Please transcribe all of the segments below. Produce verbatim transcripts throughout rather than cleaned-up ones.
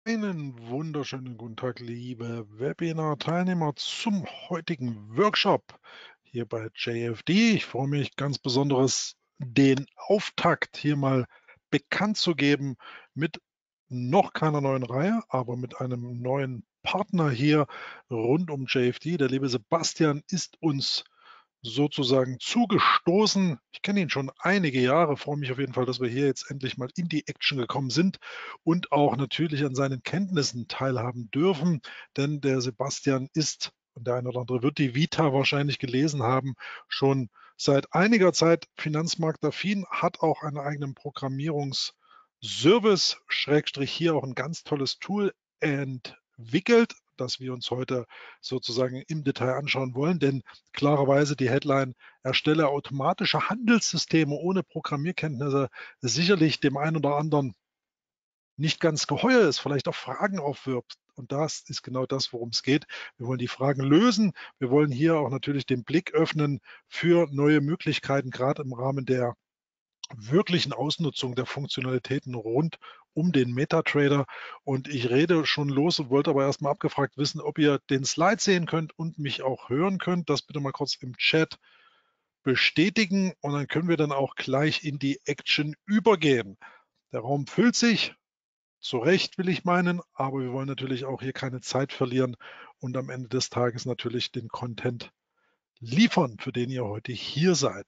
Einen wunderschönen guten Tag, liebe Webinar-Teilnehmer zum heutigen Workshop hier bei J F D. Ich freue mich ganz besonderes, den Auftakt hier mal bekannt zu geben mit noch keiner neuen Reihe, aber mit einem neuen Partner hier rund um J F D. Der liebe Sebastian ist uns sozusagen zugestoßen. Ich kenne ihn schon einige Jahre, freue mich auf jeden Fall, dass wir hier jetzt endlich mal in die Action gekommen sind und auch natürlich an seinen Kenntnissen teilhaben dürfen, denn der Sebastian ist, und der eine oder andere wird die Vita wahrscheinlich gelesen haben, schon seit einiger Zeit finanzmarktaffin, hat auch einen eigenen Programmierungsservice, Schrägstrich hier auch ein ganz tolles Tool entwickelt, das wir uns heute sozusagen im Detail anschauen wollen, denn klarerweise die Headline: Erstelle automatische Handelssysteme ohne Programmierkenntnisse, sicherlich dem einen oder anderen nicht ganz geheuer ist, vielleicht auch Fragen aufwirft. Und das ist genau das, worum es geht. Wir wollen die Fragen lösen. Wir wollen hier auch natürlich den Blick öffnen für neue Möglichkeiten, gerade im Rahmen der wirklichen Ausnutzung der Funktionalitäten rund um den MetaTrader. Und ich rede schon los und wollte aber erst mal abgefragt wissen, ob ihr den Slide sehen könnt und mich auch hören könnt. Das bitte mal kurz im Chat bestätigen und dann können wir dann auch gleich in die Action übergehen. Der Raum füllt sich, zu Recht will ich meinen, aber wir wollen natürlich auch hier keine Zeit verlieren und am Ende des Tages natürlich den Content liefern, für den ihr heute hier seid.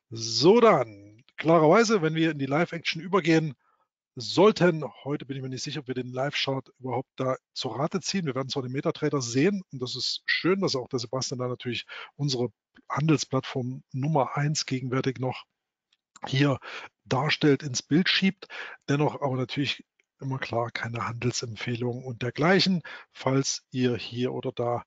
So dann, klarerweise, wenn wir in die Live-Action übergehen sollten, heute bin ich mir nicht sicher, ob wir den Live-Chart überhaupt da zu Rate ziehen. Wir werden zwar den MetaTrader sehen und das ist schön, dass auch der Sebastian da natürlich unsere Handelsplattform Nummer eins gegenwärtig noch hier darstellt, ins Bild schiebt. Dennoch aber natürlich immer klar keine Handelsempfehlungen und dergleichen. Falls ihr hier oder da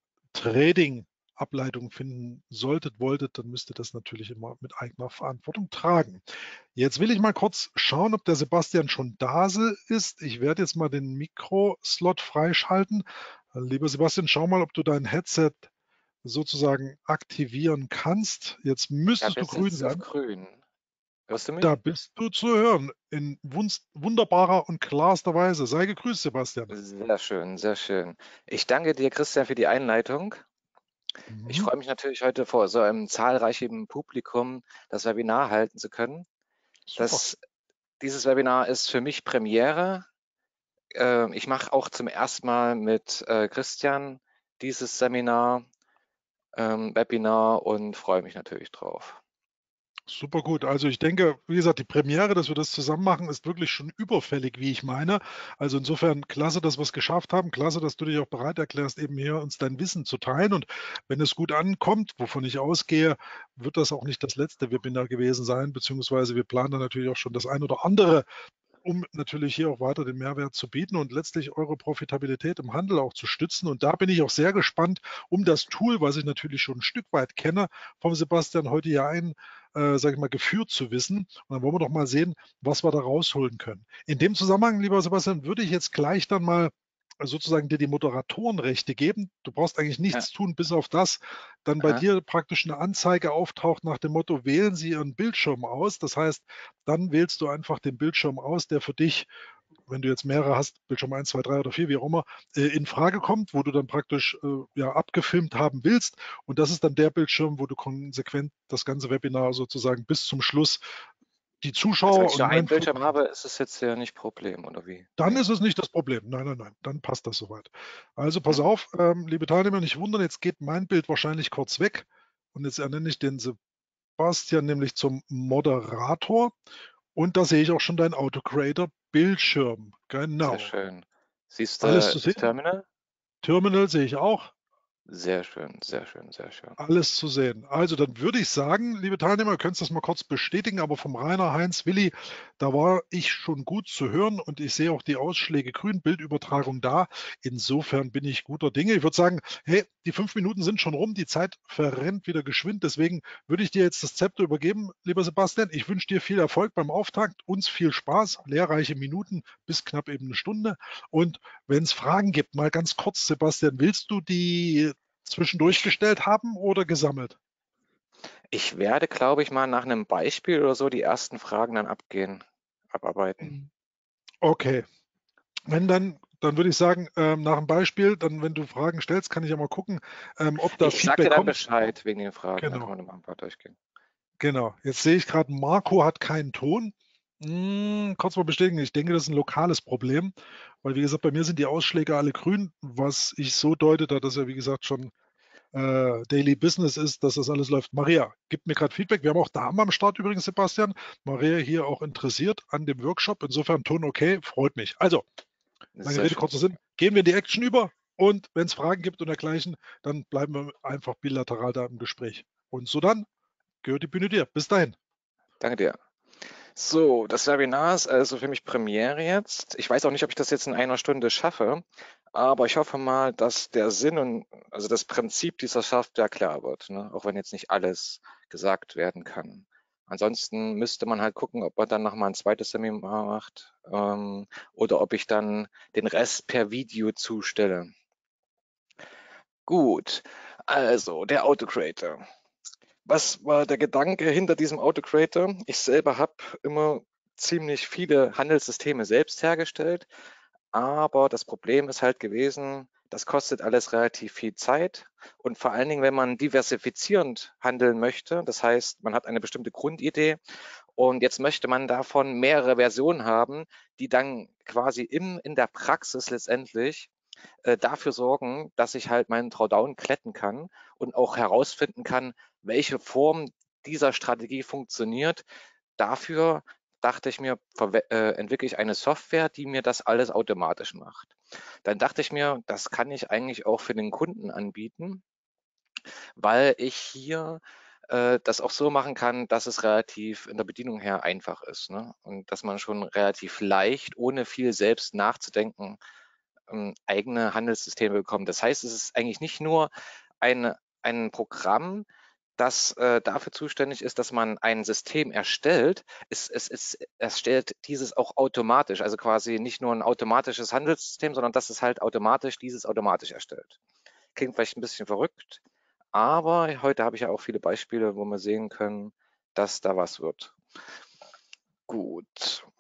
Trading-Ableitungen finden solltet, wolltet, dann müsst ihr das natürlich immer mit eigener Verantwortung tragen. Jetzt will ich mal kurz schauen, ob der Sebastian schon da ist. Ich werde jetzt mal den Mikroslot freischalten. Lieber Sebastian, schau mal, ob du dein Headset sozusagen aktivieren kannst. Jetzt Ja, müsstest du bis grün jetzt auf sein. grün. Hörst du Da mich? bist du zu hören in wunst wunderbarer und klarster Weise. Sei gegrüßt, Sebastian. Sehr schön, sehr schön. Ich danke dir, Christian, für die Einleitung. Ich Mhm, freue mich natürlich heute vor so einem zahlreichen Publikum das Webinar halten zu können. super. Das, dieses Webinar ist für mich Premiere. Äh, ich mache auch zum ersten Mal mit äh, Christian dieses Seminar, ähm, Webinar und freue mich natürlich drauf. Super gut. Also ich denke, wie gesagt, die Premiere, dass wir das zusammen machen, ist wirklich schon überfällig, wie ich meine. Also insofern klasse, dass wir es geschafft haben. Klasse, dass du dich auch bereit erklärst, eben hier uns dein Wissen zu teilen. Und wenn es gut ankommt, wovon ich ausgehe, wird das auch nicht das letzte Webinar gewesen sein, beziehungsweise wir planen dann natürlich auch schon das ein oder andere, um natürlich hier auch weiter den Mehrwert zu bieten und letztlich eure Profitabilität im Handel auch zu stützen. Und da bin ich auch sehr gespannt, um das Tool, was ich natürlich schon ein Stück weit kenne, vom Sebastian heute hier ein, äh, sage ich mal, geführt zu wissen. Und dann wollen wir doch mal sehen, was wir da rausholen können. In dem Zusammenhang, lieber Sebastian, würde ich jetzt gleich dann mal sozusagen dir die Moderatorenrechte geben. Du brauchst eigentlich Ja, nichts tun, bis auf das dann bei aha. dir praktisch eine Anzeige auftaucht nach dem Motto, wählen Sie Ihren Bildschirm aus. Das heißt, dann wählst du einfach den Bildschirm aus, der für dich, wenn du jetzt mehrere hast, Bildschirm eins, zwei, drei oder vier, wie auch immer, äh, in Frage kommt, wo du dann praktisch äh, ja, abgefilmt haben willst. Und das ist dann der Bildschirm, wo du konsequent das ganze Webinar sozusagen bis zum Schluss die Also wenn Zuschauer ich und nur einen mein Bildschirm Fotograf, habe, ist es jetzt ja nicht Problem, oder wie? dann Nee. ist es nicht das Problem. Nein, nein, nein, dann passt das soweit. Also pass Mhm. auf, ähm, liebe Teilnehmer, nicht wundern, jetzt geht mein Bild wahrscheinlich kurz weg. Und jetzt ernenne ich den Sebastian nämlich zum Moderator. Und da sehe ich auch schon dein Autocreator-Bildschirm. Sehr Genau. schön. Siehst Alles du zu das sehen. Terminal? Terminal sehe ich auch. Sehr schön, sehr schön, sehr schön. Alles zu sehen. Also dann würde ich sagen, liebe Teilnehmer, ihr könnt das mal kurz bestätigen, aber vom Rainer, Heinz, Willi, da war ich schon gut zu hören und ich sehe auch die Ausschläge grün, Bildübertragung da. Insofern bin ich guter Dinge. Ich würde sagen, hey, die fünf Minuten sind schon rum, die Zeit verrennt wieder geschwind. Deswegen würde ich dir jetzt das Zepter übergeben, lieber Sebastian. Ich wünsche dir viel Erfolg beim Auftakt, uns viel Spaß, lehrreiche Minuten bis knapp eben eine Stunde. Und wenn es Fragen gibt, mal ganz kurz, Sebastian, willst du die zwischendurch Ich, gestellt haben oder gesammelt? ich werde, glaube ich, mal nach einem Beispiel oder so die ersten Fragen dann abgehen, abarbeiten. Okay, wenn dann dann würde ich sagen, ähm, nach dem Beispiel, dann, wenn du Fragen stellst, kann ich ja mal gucken, ähm, ob da Ich sag dir Feedback dann kommt. Bescheid wegen den Fragen, dann Genau, können wir noch mal ein paar durchgehen. genau. Jetzt sehe ich gerade, Marco hat keinen Ton. Hm, kurz mal bestätigen, ich denke, das ist ein lokales Problem, weil, wie gesagt, bei mir sind die Ausschläge alle grün, was ich so deute, da das ja, wie gesagt, schon äh, Daily Business ist, dass das alles läuft. Maria, gib mir gerade Feedback. Wir haben auch Damen am Start übrigens, Sebastian. Maria hier auch interessiert an dem Workshop. Insofern Ton okay, freut mich. Also, lange Sehr Rede, schön. kurzer Sinn. Gehen wir in die Action über und wenn es Fragen gibt und dergleichen, dann bleiben wir einfach bilateral da im Gespräch. Und so dann gehört die Bühne dir. Bis dahin. Danke dir. So, das Webinar ist also für mich Premiere jetzt. Ich weiß auch nicht, ob ich das jetzt in einer Stunde schaffe, aber ich hoffe mal, dass der Sinn und also das Prinzip dieser Software klar wird, ne? Auch wenn jetzt nicht alles gesagt werden kann. Ansonsten müsste man halt gucken, ob man dann noch mal ein zweites Seminar macht, ähm, oder ob ich dann den Rest per Video zustelle. Gut, also der Autocreator. Was war der Gedanke hinter diesem Autocreator? Ich selber habe immer ziemlich viele Handelssysteme selbst hergestellt, aber das Problem ist halt gewesen, das kostet alles relativ viel Zeit und vor allen Dingen, wenn man diversifizierend handeln möchte, das heißt, man hat eine bestimmte Grundidee und jetzt möchte man davon mehrere Versionen haben, die dann quasi im, in der Praxis letztendlich äh, dafür sorgen, dass ich halt meinen Drawdown kletten kann und auch herausfinden kann, welche Form dieser Strategie funktioniert. Dafür dachte ich mir, äh, entwickle ich eine Software, die mir das alles automatisch macht. Dann dachte ich mir, das kann ich eigentlich auch für den Kunden anbieten, weil ich hier äh, das auch so machen kann, dass es relativ in der Bedienung her einfach ist, ne? Und dass man schon relativ leicht, ohne viel selbst nachzudenken, ähm, eigene Handelssysteme bekommen. Das heißt, es ist eigentlich nicht nur ein, ein Programm, das äh, dafür zuständig ist, dass man ein System erstellt. Es, es, es erstellt dieses auch automatisch, also quasi nicht nur ein automatisches Handelssystem, sondern dass es halt automatisch dieses automatisch erstellt. Klingt vielleicht ein bisschen verrückt, aber heute habe ich ja auch viele Beispiele, wo wir sehen können, dass da was wird. Gut,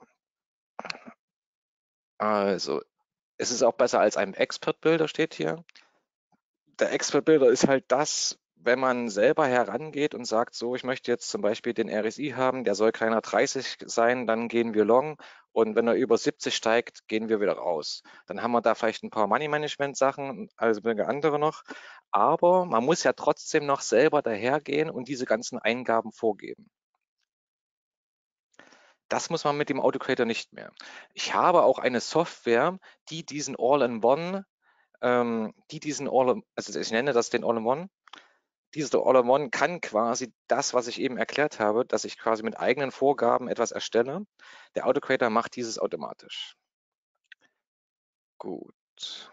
also es ist auch besser als ein Expert-Builder, steht hier. Der Expert-Builder ist halt das, wenn man selber herangeht und sagt, so, ich möchte jetzt zum Beispiel den R S I haben, der soll keiner dreißig sein, dann gehen wir long und wenn er über siebzig steigt, gehen wir wieder raus. Dann haben wir da vielleicht ein paar Money-Management-Sachen, also einige andere noch, aber man muss ja trotzdem noch selber dahergehen und diese ganzen Eingaben vorgeben. Das muss man mit dem Autocreator nicht mehr. Ich habe auch eine Software, die diesen All-in-One ähm, die diesen All, also ich nenne das den All-in-One. Dieses All-in-One kann quasi das, was ich eben erklärt habe, dass ich quasi mit eigenen Vorgaben etwas erstelle. Der Autocreator macht dieses automatisch. Gut.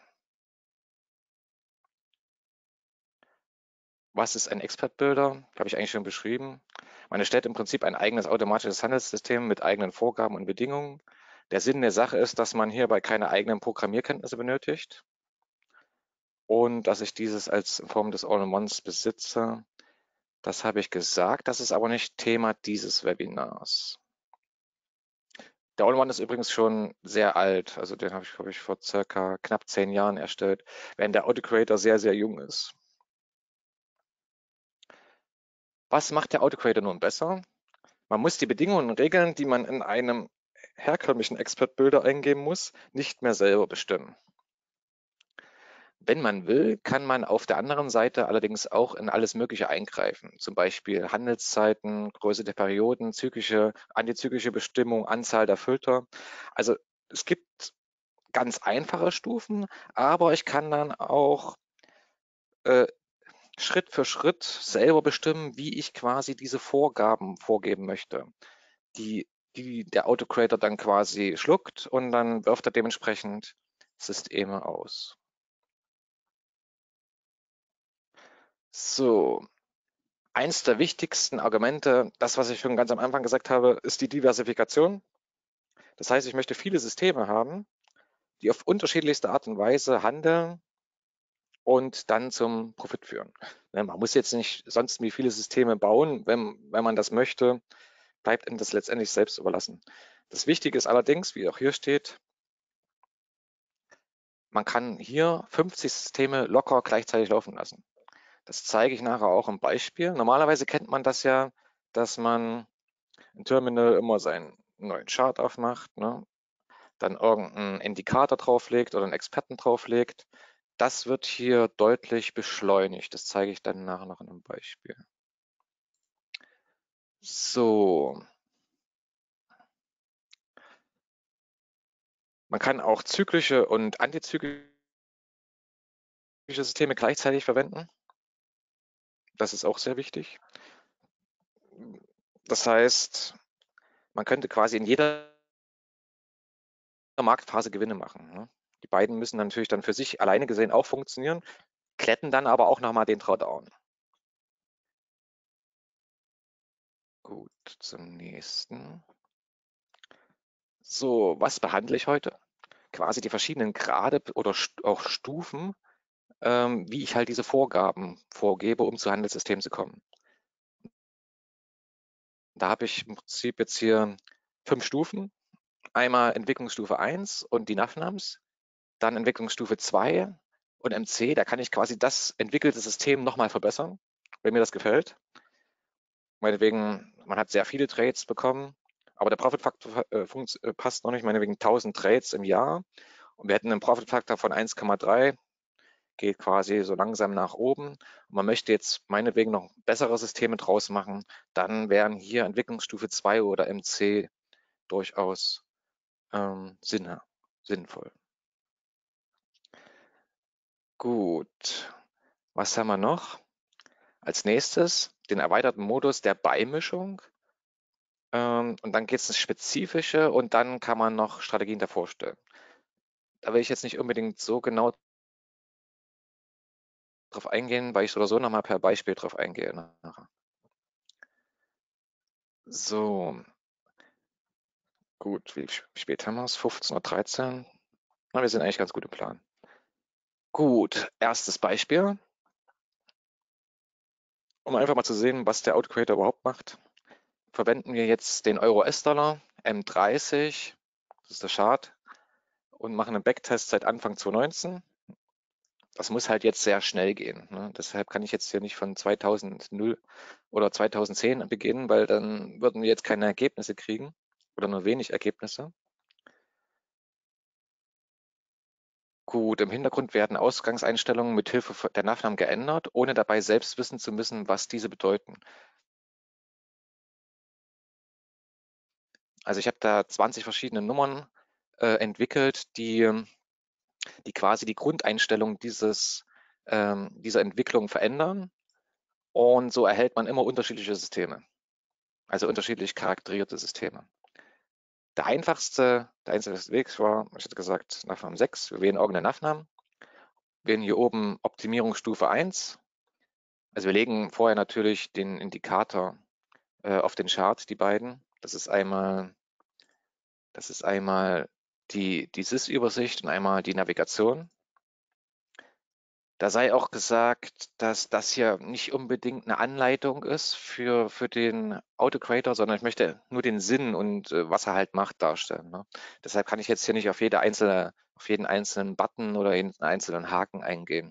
Was ist ein Expert Builder? Habe ich eigentlich schon beschrieben. Man erstellt im Prinzip ein eigenes automatisches Handelssystem mit eigenen Vorgaben und Bedingungen. Der Sinn der Sache ist, dass man hierbei keine eigenen Programmierkenntnisse benötigt und dass ich dieses als Form des All-in-Ones besitze. Das habe ich gesagt, das ist aber nicht Thema dieses Webinars. Der All-in-One ist übrigens schon sehr alt, also den habe ich, glaube ich, vor circa knapp zehn Jahren erstellt, während der Autocreator sehr, sehr jung ist. Was macht der Autocreator nun besser? Man muss die Bedingungen und Regeln, die man in einem herkömmlichen Expert-Builder eingeben muss, nicht mehr selber bestimmen. Wenn man will, kann man auf der anderen Seite allerdings auch in alles Mögliche eingreifen, zum Beispiel Handelszeiten, Größe der Perioden, zyklische, antizyklische Bestimmung, Anzahl der Filter. Also es gibt ganz einfache Stufen, aber ich kann dann auch äh, Schritt für Schritt selber bestimmen, wie ich quasi diese Vorgaben vorgeben möchte, die, die der Autocreator dann quasi schluckt und dann wirft er dementsprechend Systeme aus. So, eins der wichtigsten Argumente, das, was ich schon ganz am Anfang gesagt habe, ist die Diversifikation. Das heißt, ich möchte viele Systeme haben, die auf unterschiedlichste Art und Weise handeln und dann zum Profit führen. Man muss jetzt nicht sonst wie viele Systeme bauen, wenn, wenn man das möchte, bleibt ihm das letztendlich selbst überlassen. Das Wichtige ist allerdings, wie auch hier steht, man kann hier fünfzig Systeme locker gleichzeitig laufen lassen. Das zeige ich nachher auch im Beispiel. Normalerweise kennt man das ja, dass man im Terminal immer seinen neuen Chart aufmacht, ne? Dann irgendeinen Indikator drauflegt oder einen Experten drauflegt. Das wird hier deutlich beschleunigt. Das zeige ich dann nachher noch in einem Beispiel. So. Man kann auch zyklische und antizyklische Systeme gleichzeitig verwenden. Das ist auch sehr wichtig. Das heißt, man könnte quasi in jeder Marktphase Gewinne machen, ne? Die beiden müssen natürlich dann für sich alleine gesehen auch funktionieren, glätten dann aber auch nochmal den Drawdown. Gut, zum nächsten. So, was behandle ich heute? Quasi die verschiedenen Grade oder auch Stufen, ähm, wie ich halt diese Vorgaben vorgebe, um zu Handelssystemen zu kommen. Da habe ich im Prinzip jetzt hier fünf Stufen. Einmal Entwicklungsstufe eins und die NAFNAMs, dann Entwicklungsstufe zwei und M C. Da kann ich quasi das entwickelte System nochmal verbessern, wenn mir das gefällt. Meinetwegen, man hat sehr viele Trades bekommen, aber der Profit-Faktor äh, äh, passt noch nicht, meinetwegen tausend Trades im Jahr. Und wir hätten einen Profit-Faktor von eins Komma drei, geht quasi so langsam nach oben. Und man möchte jetzt meinetwegen noch bessere Systeme draus machen, dann wären hier Entwicklungsstufe zwei oder M C durchaus ähm, Sinn, sinnvoll. Gut, was haben wir noch? Als nächstes den erweiterten Modus der Beimischung. Ähm, und dann geht es ins Spezifische und dann kann man noch Strategien davor stellen. Da will ich jetzt nicht unbedingt so genau drauf eingehen, weil ich so oder so nochmal per Beispiel drauf eingehe. Nachher. So, gut, wie spät haben wir es? fünfzehn Uhr dreizehn. Na, wir sind eigentlich ganz gut im Plan. Gut, erstes Beispiel. Um einfach mal zu sehen, was der Autocreator überhaupt macht, verwenden wir jetzt den Euro-U S-Dollar M dreißig, das ist der Chart, und machen einen Backtest seit Anfang zwanzig neunzehn. Das muss halt jetzt sehr schnell gehen, ne? Deshalb kann ich jetzt hier nicht von zweitausend oder zweitausendzehn beginnen, weil dann würden wir jetzt keine Ergebnisse kriegen oder nur wenig Ergebnisse. Gut, im Hintergrund werden Ausgangseinstellungen mit Hilfe der NAFNAM geändert, ohne dabei selbst wissen zu müssen, was diese bedeuten. Also ich habe da zwanzig verschiedene Nummern äh, entwickelt, die, die quasi die Grundeinstellung dieses, ähm, dieser Entwicklung verändern. Und so erhält man immer unterschiedliche Systeme, also unterschiedlich charakterierte Systeme. Der einfachste, der einfachste Weg war, ich hätte gesagt, NAFNAM sechs. Wir wählen irgendeine NAFNAM, wählen hier oben Optimierungsstufe eins. Also wir legen vorher natürlich den Indikator äh, auf den Chart, die beiden. Das ist einmal, das ist einmal die, die S I S-Übersicht und einmal die Navigation. Da sei auch gesagt, dass das hier nicht unbedingt eine Anleitung ist für, für den Autocreator, sondern ich möchte nur den Sinn und äh, was er halt macht darstellen, ne? Deshalb kann ich jetzt hier nicht auf jede einzelne, auf jeden einzelnen Button oder jeden einzelnen Haken eingehen.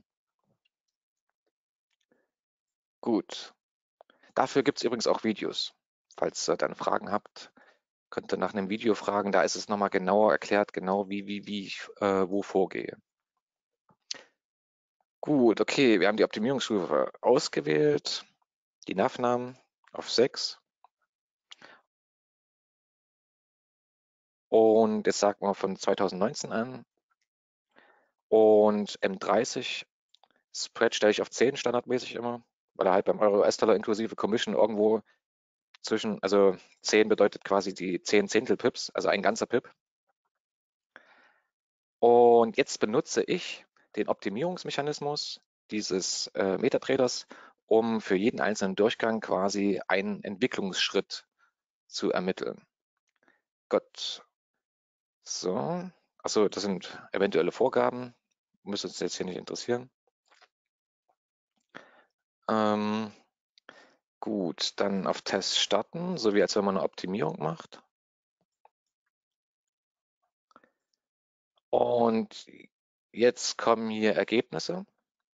Gut. Dafür gibt es übrigens auch Videos. Falls ihr dann Fragen habt, könnt ihr nach einem Video fragen. Da ist es nochmal genauer erklärt, genau wie, wie, wie ich äh, wo vorgehe. Gut, okay, wir haben die Optimierungsstufe ausgewählt, die NAFNAM auf sechs. Und jetzt sagen wir von zweitausendneunzehn an. Und M dreißig Spread stelle ich auf zehn standardmäßig immer, weil er halt beim Euro-U S-Dollar inklusive Commission irgendwo zwischen, also zehn bedeutet quasi die zehn Zehntel Pips, also ein ganzer Pip. Und jetzt benutze ich den Optimierungsmechanismus dieses äh, MetaTraders, um für jeden einzelnen Durchgang quasi einen Entwicklungsschritt zu ermitteln. Gut. So. Achso, das sind eventuelle Vorgaben. Müsste uns jetzt hier nicht interessieren. Ähm, gut, dann auf Test starten, so wie als wenn man eine Optimierung macht. Und jetzt kommen hier Ergebnisse.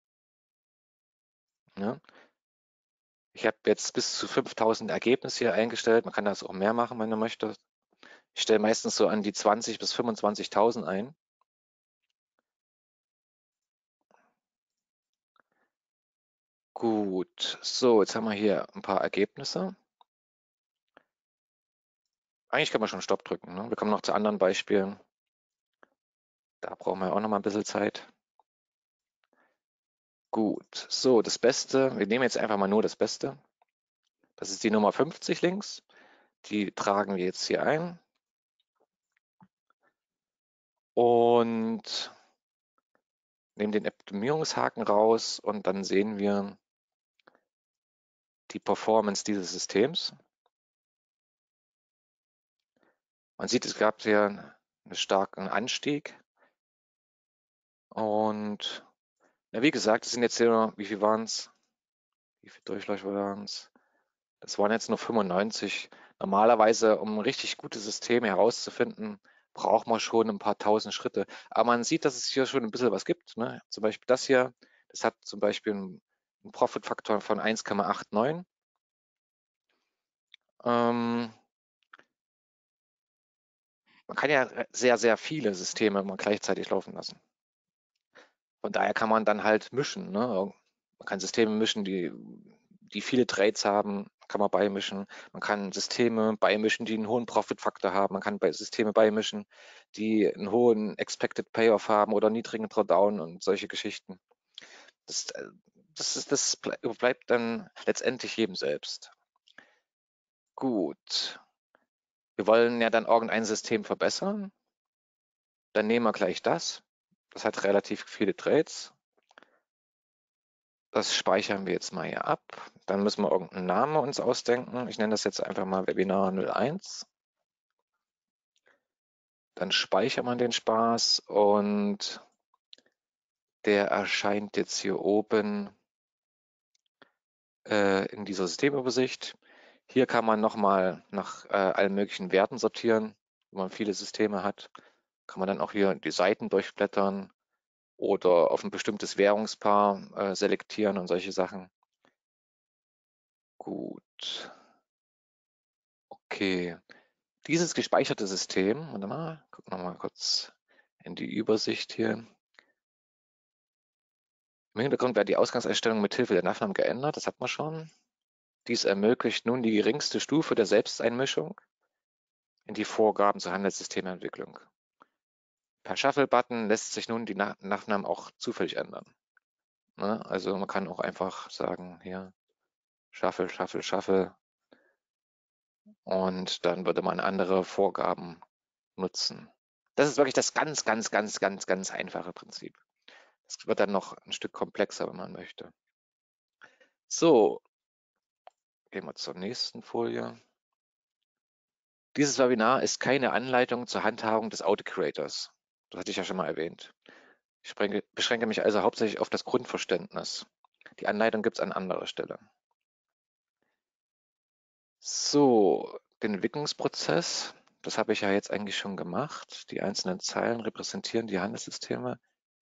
Ja. Ich habe jetzt bis zu fünftausend Ergebnisse hier eingestellt. Man kann das auch mehr machen, wenn man möchte. Ich stelle meistens so an die zwanzig bis fünfundzwanzigtausend ein. Gut, so, jetzt haben wir hier ein paar Ergebnisse. Eigentlich kann man schon Stopp drücken. Ne? Wir kommen noch zu anderen Beispielen. Da brauchen wir auch noch mal ein bisschen Zeit. Gut, so, das Beste. Wir nehmen jetzt einfach mal nur das Beste. Das ist die Nummer fünfzig links. Die tragen wir jetzt hier ein. Und nehmen den Optimierungshaken raus und dann sehen wir die Performance dieses Systems. Man sieht, es gab hier einen starken Anstieg. Und ja, wie gesagt, das sind jetzt hier, wie viel waren es? Wie viele Durchläufe waren es? Das waren jetzt nur fünfundneunzig. Normalerweise, um ein richtig gutes System herauszufinden, braucht man schon ein paar tausend Schritte. Aber man sieht, dass es hier schon ein bisschen was gibt. Ne? Zum Beispiel das hier, das hat zum Beispiel einen, einen Profit-Faktor von eins Komma neunundachtzig. Ähm, man kann ja sehr, sehr viele Systeme mal gleichzeitig laufen lassen. Von daher kann man dann halt mischen. Ne? Man kann Systeme mischen, die, die viele Trades haben, kann man beimischen. Man kann Systeme beimischen, die einen hohen Profit-Faktor haben. Man kann bei Systeme beimischen, die einen hohen Expected Payoff haben oder niedrigen Drawdown und solche Geschichten. Das, das, ist, das bleibt dann letztendlich jedem selbst. Gut. Wir wollen ja dann irgendein System verbessern. Dann nehmen wir gleich das. Das hat relativ viele Trades. Das speichern wir jetzt mal hier ab. Dann müssen wir irgendeinen Namen uns ausdenken. Ich nenne das jetzt einfach mal Webinar null eins. Dann speichert man den Spaß und der erscheint jetzt hier oben äh, in dieser Systemübersicht. Hier kann man nochmal nach äh, allen möglichen Werten sortieren. Wenn man viele Systeme hat, kann man dann auch hier die Seiten durchblättern oder auf ein bestimmtes Währungspaar äh, selektieren und solche Sachen. Gut. Okay. Dieses gespeicherte System, warte mal, gucken wir mal kurz in die Übersicht hier. Im Hintergrund werden die Ausgangseinstellungen mit Hilfe der Navnam geändert, das hat man schon. Dies ermöglicht nun die geringste Stufe der Selbsteinmischung in die Vorgaben zur Handelssystementwicklung. Per Shuffle-Button lässt sich nun die Navnam auch zufällig ändern. Ne? Also man kann auch einfach sagen, hier, Shuffle, Shuffle, Shuffle. Und dann würde man andere Vorgaben nutzen. Das ist wirklich das ganz, ganz, ganz, ganz, ganz einfache Prinzip. Es wird dann noch ein Stück komplexer, wenn man möchte. So, gehen wir zur nächsten Folie. Dieses Webinar ist keine Anleitung zur Handhabung des Auto-Creators. Das hatte ich ja schon mal erwähnt. Ich beschränke mich also hauptsächlich auf das Grundverständnis. Die Anleitung gibt es an anderer Stelle. So, den Entwicklungsprozess, das habe ich ja jetzt eigentlich schon gemacht. Die einzelnen Zeilen repräsentieren die Handelssysteme.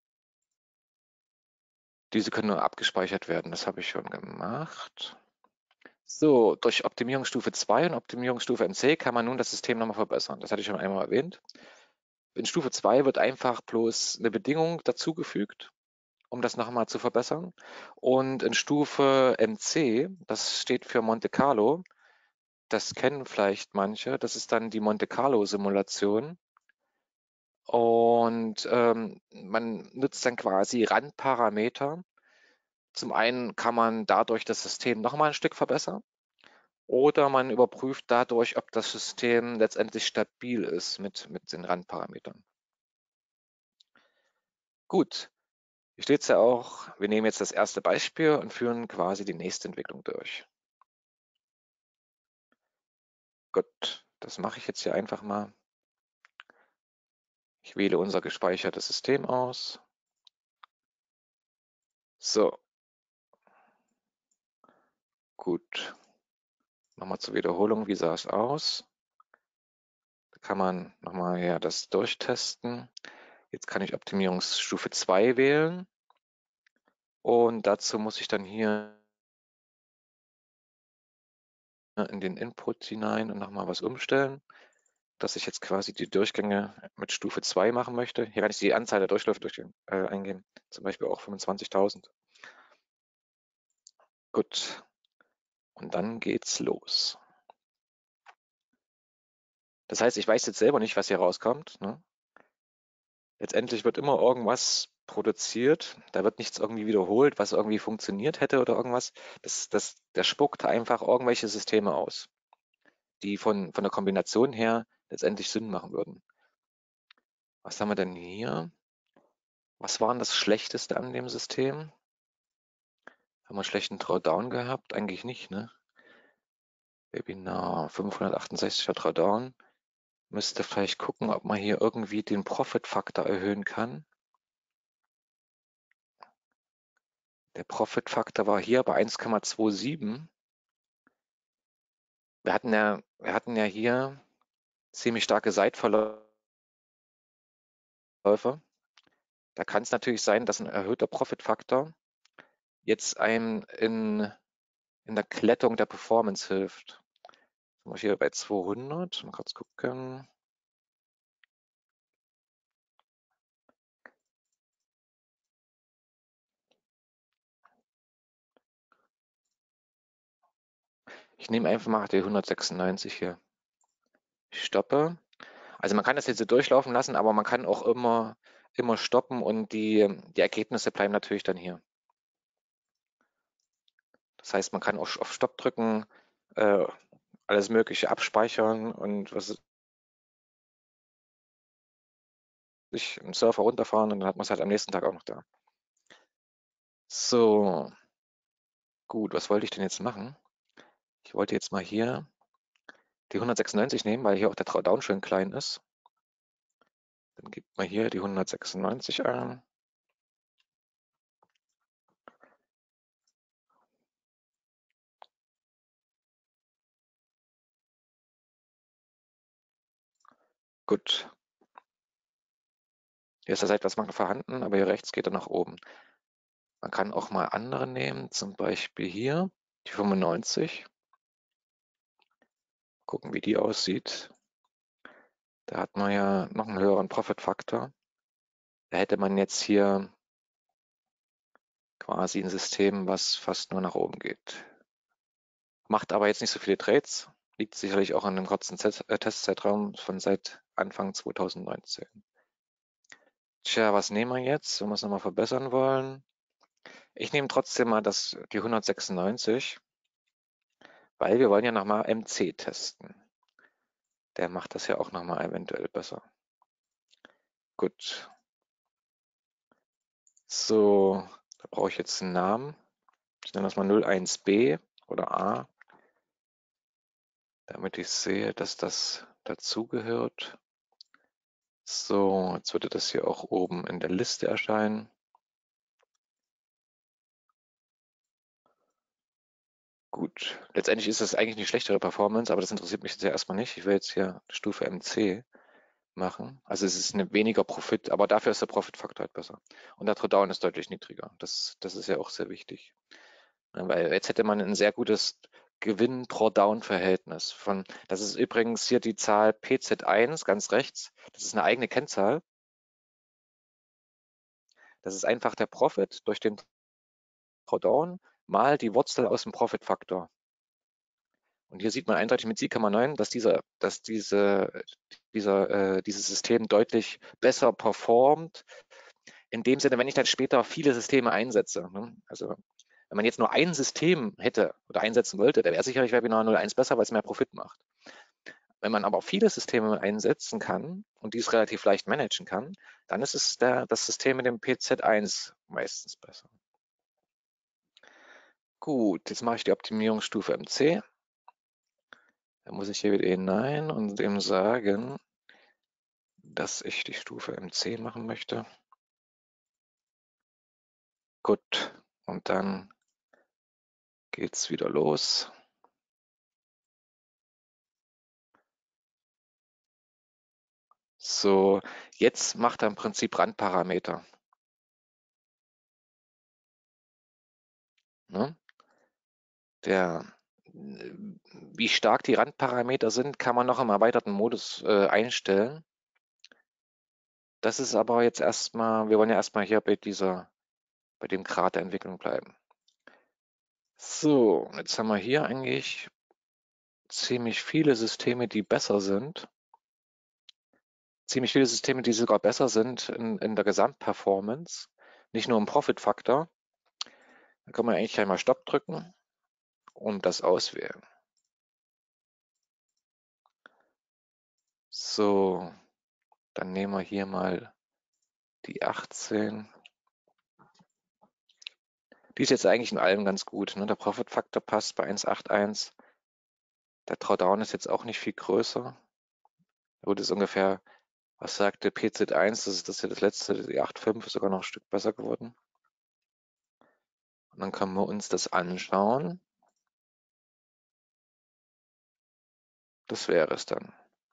Diese können nur abgespeichert werden, das habe ich schon gemacht. So, durch Optimierungsstufe zwei und Optimierungsstufe N C kann man nun das System nochmal verbessern. Das hatte ich schon einmal erwähnt. In Stufe zwei wird einfach bloß eine Bedingung dazugefügt, um das nochmal zu verbessern. Und in Stufe M C, das steht für Monte Carlo, das kennen vielleicht manche, das ist dann die Monte Carlo-Simulation. Und ähm, man nutzt dann quasi Randparameter. Zum einen kann man dadurch das System nochmal ein Stück verbessern oder man überprüft dadurch, ob das System letztendlich stabil ist mit, mit den Randparametern. Gut, hier steht es ja auch, wir nehmen jetzt das erste Beispiel und führen quasi die nächste Entwicklung durch. Gut, das mache ich jetzt hier einfach mal. Ich wähle unser gespeichertes System aus. So. Gut. Nochmal zur Wiederholung, wie sah es aus? Da kann man nochmal ja, das durchtesten. Jetzt kann ich Optimierungsstufe zwei wählen und dazu muss ich dann hier in den Input hinein und nochmal was umstellen, dass ich jetzt quasi die Durchgänge mit Stufe zwei machen möchte. Hier kann ich die Anzahl der Durchläufe durch, äh, eingeben, zum Beispiel auch fünfundzwanzigtausend. Gut, und dann geht's los. Das heißt, ich weiß jetzt selber nicht, was hier rauskommt, ne? Letztendlich wird immer irgendwas produziert, da wird nichts irgendwie wiederholt, was irgendwie funktioniert hätte oder irgendwas. Das, das, der spuckt einfach irgendwelche Systeme aus, die von, von der Kombination her letztendlich Sinn machen würden. Was haben wir denn hier? Was war denn das Schlechteste an dem System? Haben wir einen schlechten Drawdown gehabt? Eigentlich nicht, ne? Webinar fünfhundertachtundsechziger Drawdown. Müsste vielleicht gucken, ob man hier irgendwie den Profit-Faktor erhöhen kann. Der Profit-Faktor war hier bei eins Komma siebenundzwanzig. Wir hatten ja, wir hatten ja hier ziemlich starke Seitverläufe. Da kann es natürlich sein, dass ein erhöhter Profit-Faktor jetzt einem in, in der Klettung der Performance hilft. Zum Beispiel hier bei zweihundert. Mal kurz gucken. Ich nehme einfach mal die hundertsechsundneunzig hier. Ich stoppe. Also man kann das jetzt so durchlaufen lassen, aber man kann auch immer, immer stoppen und die, die Ergebnisse bleiben natürlich dann hier. Das heißt, man kann auch auf Stopp drücken, äh, alles Mögliche abspeichern und was ich im Server runterfahren und dann hat man es halt am nächsten Tag auch noch da. So, gut, was wollte ich denn jetzt machen? Ich wollte jetzt mal hier die hundertsechsundneunzig nehmen, weil hier auch der Drawdown schön klein ist. Dann gibt man hier die hundertsechsundneunzig ein. Gut. Hier ist das etwas Mangel vorhanden, aber hier rechts geht er nach oben. Man kann auch mal andere nehmen, zum Beispiel hier die fünfundneunzig. Gucken, wie die aussieht. Da hat man ja noch einen höheren Profit-Faktor. Da hätte man jetzt hier quasi ein System, was fast nur nach oben geht. Macht aber jetzt nicht so viele Trades. Liegt sicherlich auch an dem kurzen Testzeitraum von seit Anfang zweitausendneunzehn. Tja, was nehmen wir jetzt, wenn wir es nochmal verbessern wollen? Ich nehme trotzdem mal das, die hundertsechsundneunzig, weil wir wollen ja nochmal M C testen. Der macht das ja auch nochmal eventuell besser. Gut. So, da brauche ich jetzt einen Namen. Ich nenne das mal null eins b oder A, damit ich sehe, dass das dazugehört. So, jetzt würde das hier auch oben in der Liste erscheinen. Gut, letztendlich ist das eigentlich eine schlechtere Performance, aber das interessiert mich jetzt ja erstmal nicht. Ich will jetzt hier Stufe M C machen. Also es ist eine weniger Profit, aber dafür ist der Profitfaktor halt besser. Und der Drawdown ist deutlich niedriger. Das, das ist ja auch sehr wichtig. Ja, weil jetzt hätte man ein sehr gutes Gewinn-Drawdown-Verhältnis von, das ist übrigens hier die Zahl P Z eins ganz rechts. Das ist eine eigene Kennzahl. Das ist einfach der Profit durch den Drawdown mal die Wurzel aus dem Profitfaktor. Und hier sieht man eindeutig mit sieben Komma neun, dass, dieser, dass diese, dieser, äh, dieses System deutlich besser performt. In dem Sinne, wenn ich dann später viele Systeme einsetze. Ne? Also wenn man jetzt nur ein System hätte oder einsetzen wollte, dann wäre sicherlich Webinar null eins besser, weil es mehr Profit macht. Wenn man aber viele Systeme einsetzen kann und dies relativ leicht managen kann, dann ist es der, das System mit dem P Z eins meistens besser. Gut, jetzt mache ich die Optimierungsstufe M C. Da muss ich hier wieder hinein und ihm sagen, dass ich die Stufe M C machen möchte. Gut, und dann geht's wieder los. So, jetzt macht er im Prinzip Randparameter. Ne? Der, wie stark die Randparameter sind, kann man noch im erweiterten Modus äh, einstellen. Das ist aber jetzt erstmal, wir wollen ja erstmal hier bei dieser, bei dem Grad der Entwicklung bleiben. So, jetzt haben wir hier eigentlich ziemlich viele Systeme, die besser sind. Ziemlich viele Systeme, die sogar besser sind in, in der Gesamtperformance, nicht nur im Profit-Faktor. Da kann man eigentlich einmal Stopp drücken und das auswählen. So, dann nehmen wir hier mal die achtzehn. Die ist jetzt eigentlich in allem ganz gut. Ne? Der Profit-Faktor passt bei eins Komma eins eins. Der Drawdown ist jetzt auch nicht viel größer. Gut, ist ungefähr, was sagte P Z eins, das ist das hier das letzte, die acht Komma fünf ist sogar noch ein Stück besser geworden. Und dann können wir uns das anschauen. Das wäre es dann.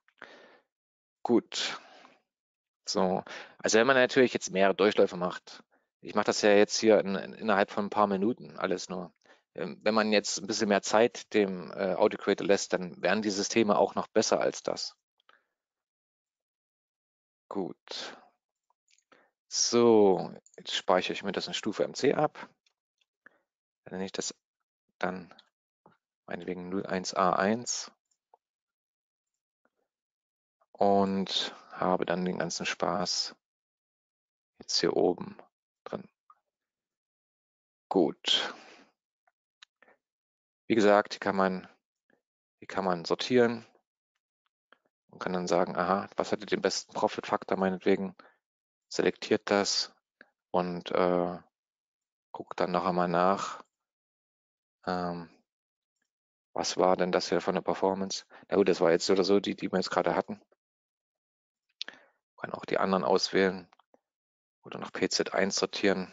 Gut. So, also wenn man natürlich jetzt mehrere Durchläufe macht, ich mache das ja jetzt hier in, in, innerhalb von ein paar Minuten alles nur. Ähm, wenn man jetzt ein bisschen mehr Zeit dem äh, Audio Creator lässt, dann werden die Systeme auch noch besser als das. Gut. So, jetzt speichere ich mir das in Stufe M C ab. Dann nenne ich das dann meinetwegen null eins A eins und habe dann den ganzen Spaß jetzt hier oben drin. Gut. Wie gesagt, hier kann man, hier kann man sortieren und kann dann sagen, aha, was hatte den besten Profit-Faktor meinetwegen, selektiert das und äh, guckt dann noch einmal nach, ähm, was war denn das hier von der Performance. Na gut, das war jetzt so oder so die, die wir jetzt gerade hatten. Kann auch die anderen auswählen oder nach P Z eins sortieren.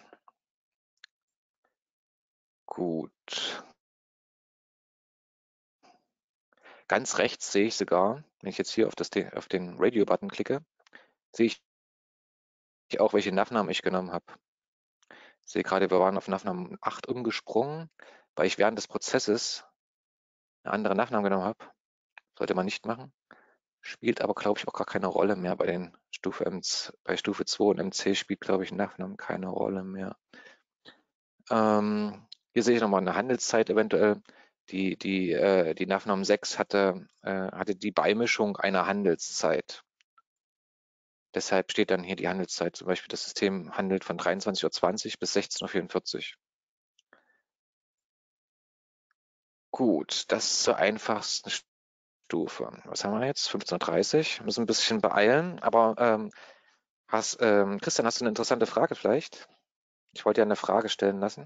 Gut. Ganz rechts sehe ich sogar, wenn ich jetzt hier auf, das, auf den Radio-Button klicke, sehe ich auch, welche Navnamen ich genommen habe. Ich sehe gerade, wir waren auf Navnamen acht umgesprungen, weil ich während des Prozesses eine andere Navnamen genommen habe. Sollte man nicht machen. Spielt aber, glaube ich, auch gar keine Rolle mehr bei den Stufe M, bei Stufe zwei und M C spielt, glaube ich, Navnamen keine Rolle mehr. Ähm, hier sehe ich nochmal eine Handelszeit eventuell. Die, die, äh, die Navnam sechs hatte, äh, hatte die Beimischung einer Handelszeit. Deshalb steht dann hier die Handelszeit. Zum Beispiel das System handelt von dreiundzwanzig Uhr zwanzig bis sechzehn Uhr vierundvierzig. Gut, das ist zur einfachsten Stufe. Was haben wir jetzt? fünfzehn Uhr dreißig. Wir müssen ein bisschen beeilen, aber ähm, hast, ähm, Christian, hast du eine interessante Frage vielleicht? Ich wollte ja eine Frage stellen lassen.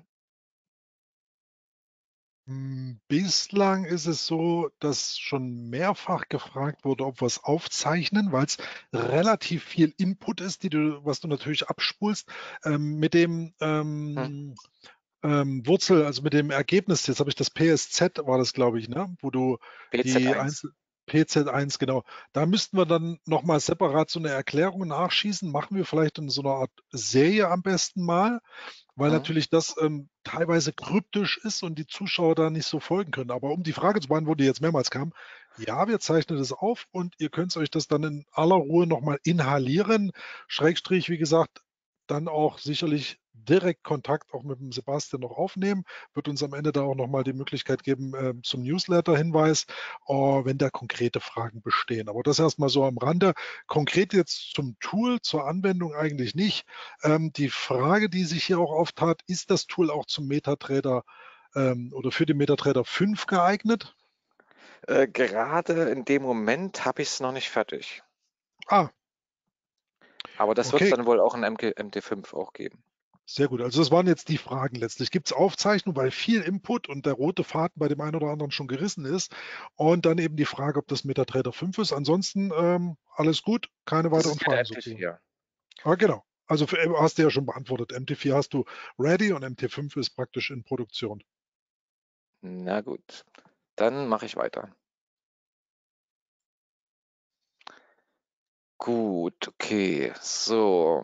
Hm, bislang ist es so, dass schon mehrfach gefragt wurde, ob wir es aufzeichnen, weil es relativ viel Input ist, die du, was du natürlich abspulst. Ähm, mit dem Hm? ähm, ähm, Wurzel, also mit dem Ergebnis, jetzt habe ich das P S Z, war das, glaube ich, ne? Wo du die P Z eins. Einzel P Z eins, genau. Da müssten wir dann nochmal separat so eine Erklärung nachschießen. Machen wir vielleicht in so einer Art Serie am besten mal, weil Hm? natürlich das ähm, teilweise kryptisch ist und die Zuschauer da nicht so folgen können. Aber um die Frage zu beantworten, die jetzt mehrmals kam, ja, wir zeichnen das auf und ihr könnt euch das dann in aller Ruhe nochmal inhalieren. Schrägstrich, wie gesagt, dann auch sicherlich direkt Kontakt auch mit dem Sebastian noch aufnehmen. Wird uns am Ende da auch nochmal die Möglichkeit geben äh, zum Newsletter-Hinweis, äh, wenn da konkrete Fragen bestehen. Aber das erstmal so am Rande. Konkret jetzt zum Tool, zur Anwendung eigentlich nicht. Ähm, die Frage, die sich hier auch auftat, ist das Tool auch zum MetaTrader ähm, oder für den MetaTrader fünf geeignet? Äh, gerade in dem Moment habe ich es noch nicht fertig. Ah, Aber das wird es okay, dann wohl auch in M T fünf auch geben. sehr gut. Also das waren jetzt die Fragen letztlich. Gibt es Aufzeichnungen, weil viel Input und der rote Faden bei dem einen oder anderen schon gerissen ist? Und dann eben die Frage, ob das MetaTrader fünf ist. Ansonsten ähm, alles gut, keine Das weiteren ist ja der Fragen M T sozusagen. vier. Ah, genau. Also für, äh, hast du ja schon beantwortet. M T vier hast du ready und M T fünf ist praktisch in Produktion. Na gut, dann mache ich weiter. Gut, okay, so.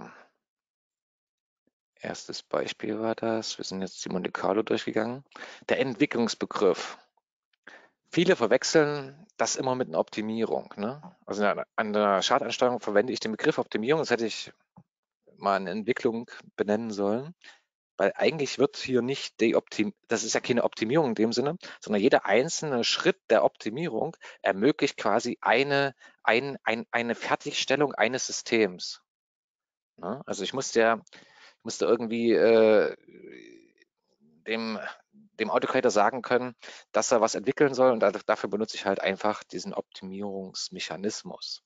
Erstes Beispiel war das. Wir sind jetzt die Monte Carlo durchgegangen. Der Entwicklungsbegriff. Viele verwechseln das immer mit einer Optimierung. Ne? Also an an der Chartansteuerung verwende ich den Begriff Optimierung, das hätte ich mal eine Entwicklung benennen sollen, weil eigentlich wird hier nicht die Optim das ist ja keine Optimierung in dem Sinne, sondern jeder einzelne Schritt der Optimierung ermöglicht quasi eine, ein, ein, eine Fertigstellung eines Systems. Ne? Also ich musste ja, ich musste irgendwie äh, dem, dem Autocreator sagen können, dass er was entwickeln soll und da, dafür benutze ich halt einfach diesen Optimierungsmechanismus.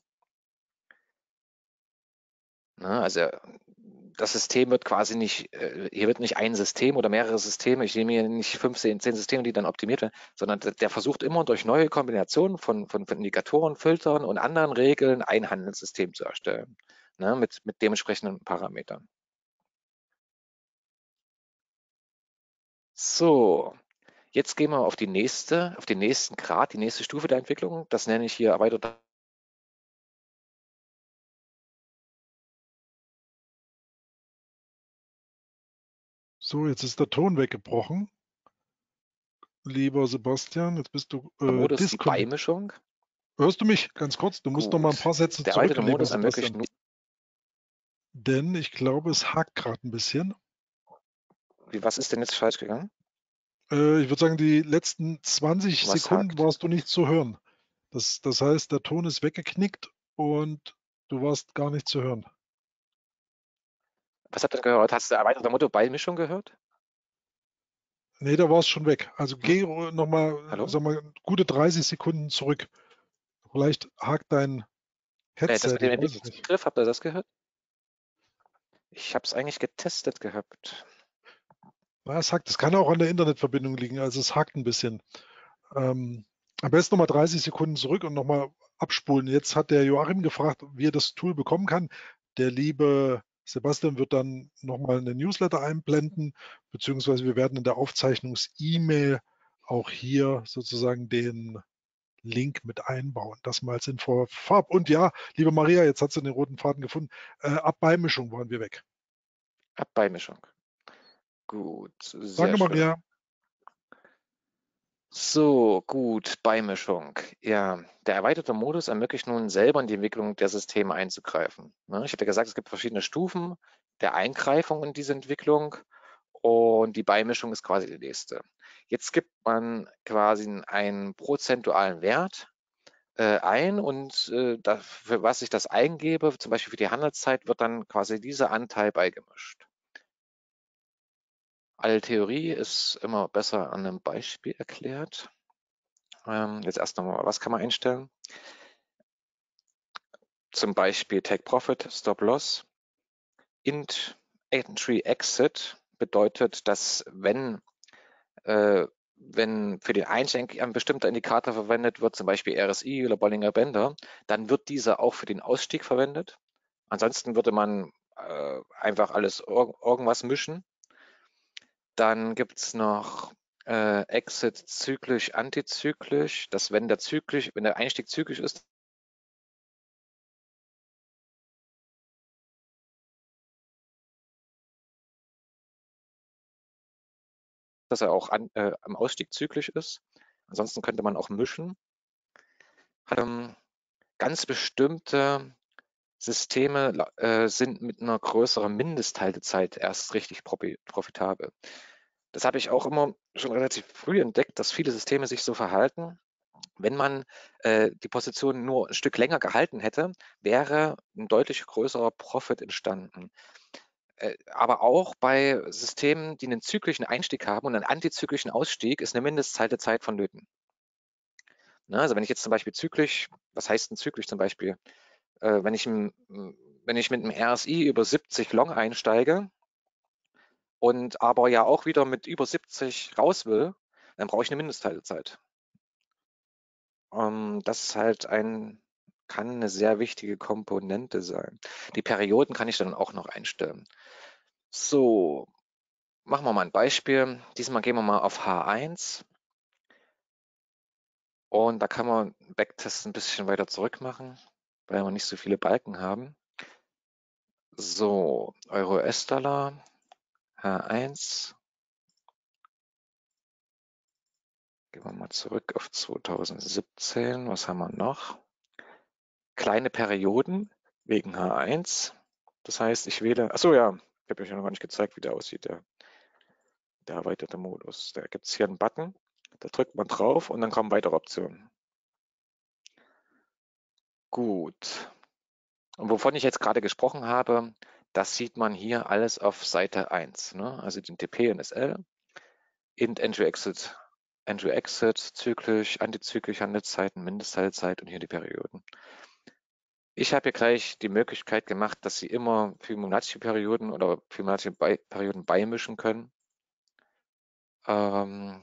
Ne? Also das System wird quasi nicht, äh, hier wird nicht ein System oder mehrere Systeme, ich nehme hier nicht fünf, zehn, zehn Systeme, die dann optimiert werden, sondern der, der versucht immer durch neue Kombinationen von, von, von Indikatoren, Filtern und anderen Regeln ein Handelssystem zu erstellen, ne? mit, mit dementsprechenden Parametern. So, jetzt gehen wir auf die nächste, auf den nächsten Grad, die nächste Stufe der Entwicklung. Das nenne ich hier erweiterte. So, jetzt ist der Ton weggebrochen. Lieber Sebastian, jetzt bist du äh, Modus die disconnect. Beimischung. Hörst du mich? Ganz kurz, du musst noch mal ein paar Gut. Sätze Der erweiterte zurück, lieber Modus ermöglicht Sebastian. nur. Denn ich glaube, es hakt gerade ein bisschen. Wie, was ist denn jetzt falsch gegangen? Äh, ich würde sagen, die letzten zwanzig Was Sekunden hakt? warst du nicht zu hören. Das, das heißt, der Ton ist weggeknickt und du warst gar nicht zu hören. Was habt ihr gehört? Hast du erweiterte Modus Beimischung gehört? Nee, da war es schon weg. Also Hm? geh nochmal, Hallo? sag mal, gute dreißig Sekunden zurück. Vielleicht hakt dein Äh, das Headset, mit dem ich weiß es nicht. Entwicklungsbegriff, habt ihr das gehört? Ich habe es eigentlich getestet gehabt. Na, es hakt. Es kann auch an der Internetverbindung liegen, also es hakt ein bisschen. Ähm, am besten nochmal dreißig Sekunden zurück und nochmal abspulen. Jetzt hat der Joachim gefragt, wie er das Tool bekommen kann. Der liebe Sebastian wird dann nochmal eine Newsletter einblenden, beziehungsweise wir werden in der Aufzeichnungs-E-Mail auch hier sozusagen den Link mit einbauen. Das mal als Info vorab. Und ja, liebe Maria, jetzt hat sie den roten Faden gefunden. Äh, ab Beimischung wollen wir weg. Ab Beimischung. Gut, sehr Danke, schön. Maria. So, gut, Beimischung. Ja, der erweiterte Modus ermöglicht nun selber in die Entwicklung der Systeme einzugreifen. Ne, ich hatte gesagt, es gibt verschiedene Stufen der Eingreifung in diese Entwicklung und die Beimischung ist quasi die nächste. Jetzt gibt man quasi einen prozentualen Wert äh, ein und äh, da, für was ich das eingebe, zum Beispiel für die Handelszeit, wird dann quasi dieser Anteil beigemischt. Alle Theorie ist immer besser an einem Beispiel erklärt. Ähm, jetzt erst nochmal, was kann man einstellen? Zum Beispiel Take Profit, Stop Loss. Int Entry Exit bedeutet, dass wenn, äh, wenn für den Einstieg ein bestimmter Indikator verwendet wird, zum Beispiel R S I oder Bollinger Bänder, dann wird dieser auch für den Ausstieg verwendet. Ansonsten würde man äh, einfach alles ir irgendwas mischen. Dann gibt es noch äh, Exit zyklisch, antizyklisch, dass wenn der zyklisch, wenn der Einstieg zyklisch ist, dass er auch an, äh, am Ausstieg zyklisch ist. Ansonsten könnte man auch mischen. Ähm, ganz bestimmte Systeme äh, sind mit einer größeren Mindesthaltezeit erst richtig profitabel. Das habe ich auch immer schon relativ früh entdeckt, dass viele Systeme sich so verhalten. Wenn man äh, die Position nur ein Stück länger gehalten hätte, wäre ein deutlich größerer Profit entstanden. Äh, aber auch bei Systemen, die einen zyklischen Einstieg haben und einen antizyklischen Ausstieg, ist eine Mindesthaltezeit vonnöten. Ne, also wenn ich jetzt zum Beispiel zyklisch, was heißt denn zyklisch zum Beispiel? Äh, wenn, ich, wenn ich mit einem R S I über siebzig Long einsteige und aber ja auch wieder mit über siebzig raus will, dann brauche ich eine Mindesthaltezeit. Ähm, das ist halt ein, kann eine sehr wichtige Komponente sein. Die Perioden kann ich dann auch noch einstellen. So, machen wir mal ein Beispiel. Diesmal gehen wir mal auf H eins. Und da kann man Backtest ein bisschen weiter zurück machen. weil wir nicht so viele Balken haben. So, Euro-U S-Dollar, H eins. Gehen wir mal zurück auf zweitausendsiebzehn. Was haben wir noch? Kleine Perioden wegen H eins. Das heißt, ich wähle, achso ja, ich habe euch ja noch gar nicht gezeigt, wie der aussieht, der, der erweiterte Modus. Da gibt es hier einen Button, da drückt man drauf und dann kommen weitere Optionen. Gut. Und wovon ich jetzt gerade gesprochen habe, das sieht man hier alles auf Seite eins. Ne? Also den T P N S L, int Entry-Exit, Entry-Exit, zyklisch, antizyklisch, Handelszeiten, Mindesthaltezeit und hier die Perioden. Ich habe hier gleich die Möglichkeit gemacht, dass Sie immer Fibonacci-Perioden oder Fibonacci-Perioden beimischen können. Ähm,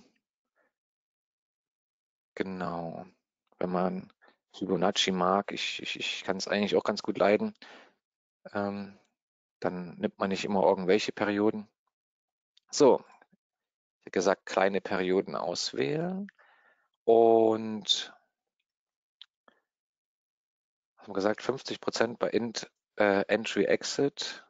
genau. Wenn man Fibonacci mag, ich, ich, ich kann es eigentlich auch ganz gut leiden, ähm, dann nimmt man nicht immer irgendwelche Perioden. So, wie gesagt, kleine Perioden auswählen und haben wir gesagt, fünfzig Prozent bei int, äh, Entry Exit.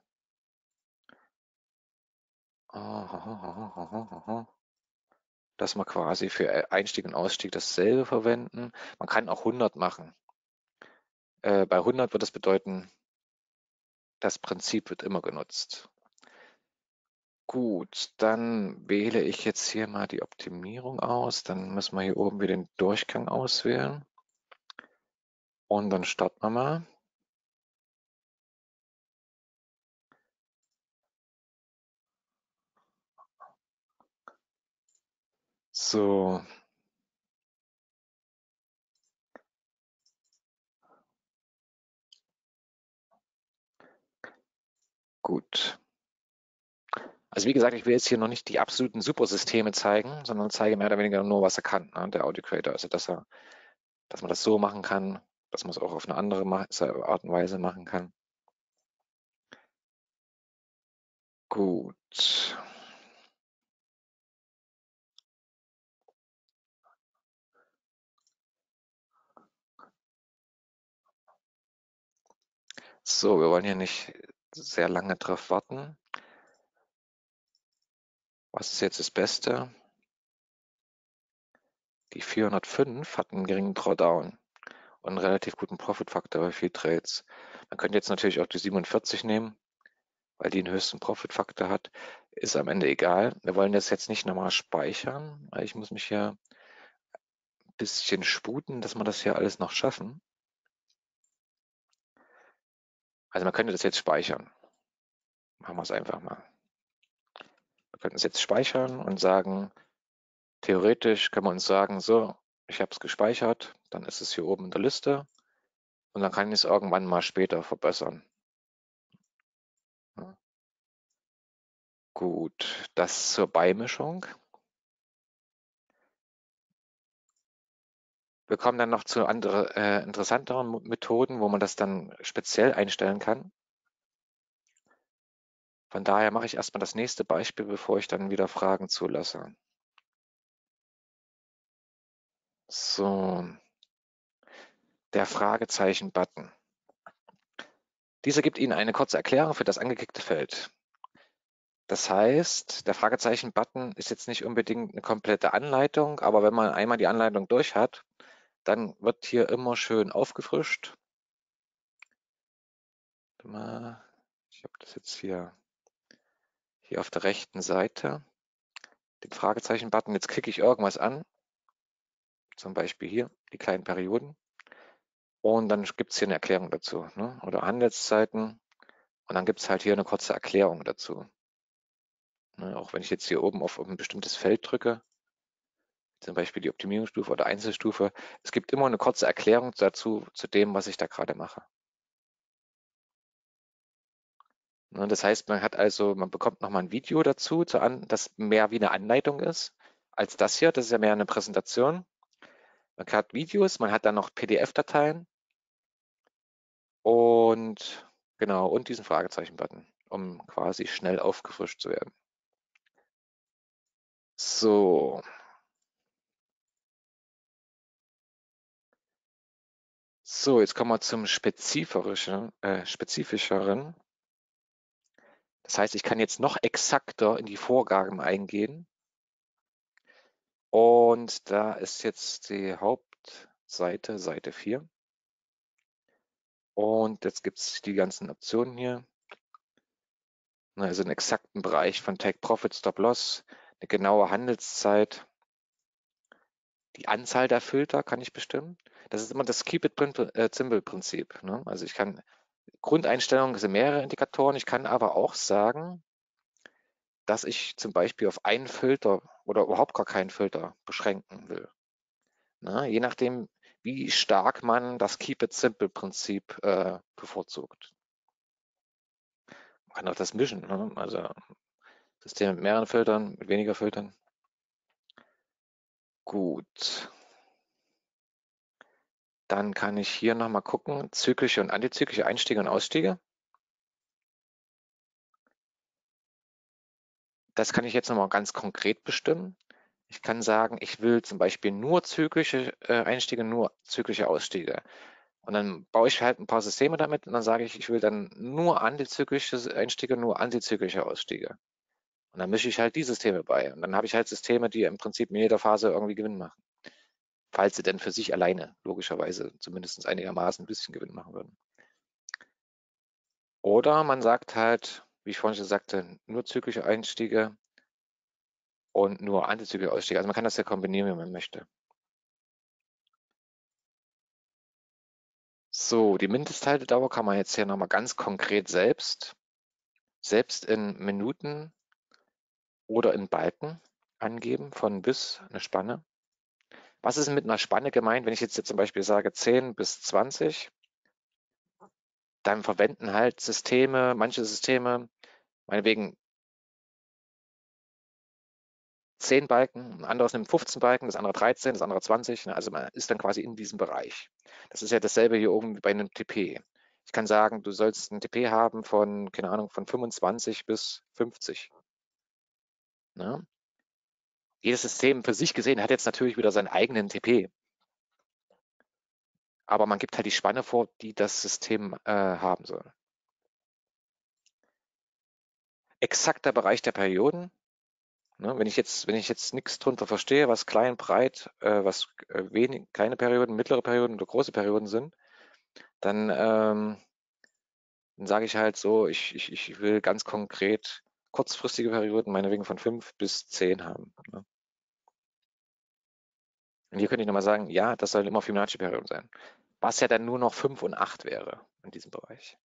Dass wir quasi für Einstieg und Ausstieg dasselbe verwenden. Man kann auch hundert machen. Äh, bei hundert wird das bedeuten, das Prinzip wird immer genutzt. Gut, dann wähle ich jetzt hier mal die Optimierung aus. Dann müssen wir hier oben wieder den Durchgang auswählen. Und dann starten wir mal. So. Gut. Also wie gesagt, ich will jetzt hier noch nicht die absoluten Supersysteme zeigen, sondern zeige mehr oder weniger nur, was er kann, ne, der Audio Creator. Also dass er, dass man das so machen kann, dass man es auch auf eine andere Art und Weise machen kann. Gut. So, wir wollen hier nicht sehr lange drauf warten. Was ist jetzt das Beste? Die vierhundertfünf hat einen geringen Drawdown und einen relativ guten Profit-Faktor bei vier Trades. Man könnte jetzt natürlich auch die siebenundvierzig nehmen, weil die den höchsten Profit-Faktor hat. Ist am Ende egal. Wir wollen das jetzt nicht nochmal speichern, weil ich muss mich hier ein bisschen sputen, dass wir das hier alles noch schaffen. Also man könnte das jetzt speichern. Machen wir es einfach mal. Wir könnten es jetzt speichern und sagen, theoretisch können wir uns sagen, so, ich habe es gespeichert, dann ist es hier oben in der Liste und dann kann ich es irgendwann mal später verbessern. Ja. Gut, das zur Beimischung. Wir kommen dann noch zu anderen äh, interessanteren Methoden, wo man das dann speziell einstellen kann. Von daher mache ich erstmal das nächste Beispiel, bevor ich dann wieder Fragen zulasse. So, der Fragezeichen-Button. Dieser gibt Ihnen eine kurze Erklärung für das angeklickte Feld. Das heißt, der Fragezeichen-Button ist jetzt nicht unbedingt eine komplette Anleitung, aber wenn man einmal die Anleitung durch hat, dann wird hier immer schön aufgefrischt. Ich habe das jetzt hier, hier auf der rechten Seite, den Fragezeichen-Button. Jetzt klicke ich irgendwas an, zum Beispiel hier die kleinen Perioden. Und dann gibt es hier eine Erklärung dazu, ne? Oder Handelszeiten. Und dann gibt es halt hier eine kurze Erklärung dazu. Ne? Auch wenn ich jetzt hier oben auf ein bestimmtes Feld drücke, zum Beispiel die Optimierungsstufe oder Einzelstufe, es gibt immer eine kurze Erklärung dazu, zu dem, was ich da gerade mache. Ne? Das heißt, man hat also, man bekommt nochmal ein Video dazu, das mehr wie eine Anleitung ist, als das hier. Das ist ja mehr eine Präsentation. Man hat Videos, man hat dann noch P D F-Dateien und genau, und diesen Fragezeichen-Button, um quasi schnell aufgefrischt zu werden. So. So, jetzt kommen wir zum spezifischen, äh, spezifischeren. Das heißt, ich kann jetzt noch exakter in die Vorgaben eingehen. Und da ist jetzt die Hauptseite, Seite vier. Und jetzt gibt es die ganzen Optionen hier. Also einen exakten Bereich von Take Profit, Stop Loss, eine genaue Handelszeit, die Anzahl der Filter kann ich bestimmen. Das ist immer das Keep it simple Prinzip. Ne? Also ich kann, Grundeinstellungen sind mehrere Indikatoren. Ich kann aber auch sagen, dass ich zum Beispiel auf einen Filter oder überhaupt gar keinen Filter beschränken will. Ne? Je nachdem, wie stark man das Keep it simple Prinzip äh, bevorzugt. Man kann auch das mischen. Ne? Also System mit mehreren Filtern, mit weniger Filtern. Gut. Dann kann ich hier nochmal gucken, zyklische und antizyklische Einstiege und Ausstiege. Das kann ich jetzt nochmal ganz konkret bestimmen. Ich kann sagen, ich will zum Beispiel nur zyklische äh, Einstiege, nur zyklische Ausstiege. Und dann baue ich halt ein paar Systeme damit und dann sage ich, ich will dann nur antizyklische Einstiege, nur antizyklische Ausstiege. Und dann mische ich halt die Systeme bei. Und dann habe ich halt Systeme, die im Prinzip in jeder Phase irgendwie Gewinn machen. Falls sie denn für sich alleine, logischerweise, zumindest einigermaßen ein bisschen Gewinn machen würden. Oder man sagt halt, wie ich vorhin schon sagte, nur zyklische Einstiege und nur antizyklische Ausstiege. Also man kann das ja kombinieren, wie man möchte. So, die Mindesthaltedauer kann man jetzt hier nochmal ganz konkret selbst, selbst in Minuten oder in Balken angeben, von bis eine Spanne. Was ist mit einer Spanne gemeint? Wenn ich jetzt, jetzt zum Beispiel sage zehn bis zwanzig, dann verwenden halt Systeme, manche Systeme, meinetwegen zehn Balken, ein anderes nimmt fünfzehn Balken, das andere dreizehn, das andere zwanzig. Also man ist dann quasi in diesem Bereich. Das ist ja dasselbe hier oben wie bei einem T P. Ich kann sagen, du sollst ein T P haben von, keine Ahnung, von fünfundzwanzig bis fünfzig. Ne? Jedes System für sich gesehen hat jetzt natürlich wieder seinen eigenen T P. Aber man gibt halt die Spanne vor, die das System äh, haben soll. Exakter Bereich der Perioden. Ne, wenn ich jetzt, wenn ich jetzt nichts drunter verstehe, was klein, breit, äh, was äh, wenig, kleine Perioden, mittlere Perioden oder große Perioden sind, dann, ähm, dann sage ich halt so, ich, ich, ich will ganz konkret kurzfristige Perioden, meinetwegen von fünf bis zehn haben. Ne? Und hier könnte ich nochmal sagen, ja, das sollen immer Fibonacci-Perioden sein. Was ja dann nur noch fünf und acht wäre in diesem Bereich.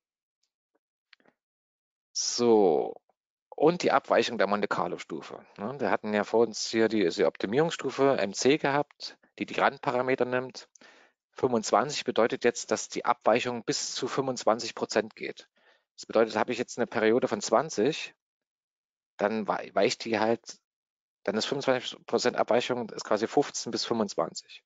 So, und die Abweichung der Monte-Carlo-Stufe. Ne? Wir hatten ja vor uns hier die, die Optimierungsstufe M C gehabt, die die Randparameter nimmt. fünfundzwanzig bedeutet jetzt, dass die Abweichung bis zu fünfundzwanzig Prozent geht. Das bedeutet, habe ich jetzt eine Periode von zwanzig, dann weicht die halt, dann ist fünfundzwanzig Prozent Abweichung, ist quasi fünfzehn bis fünfundzwanzig.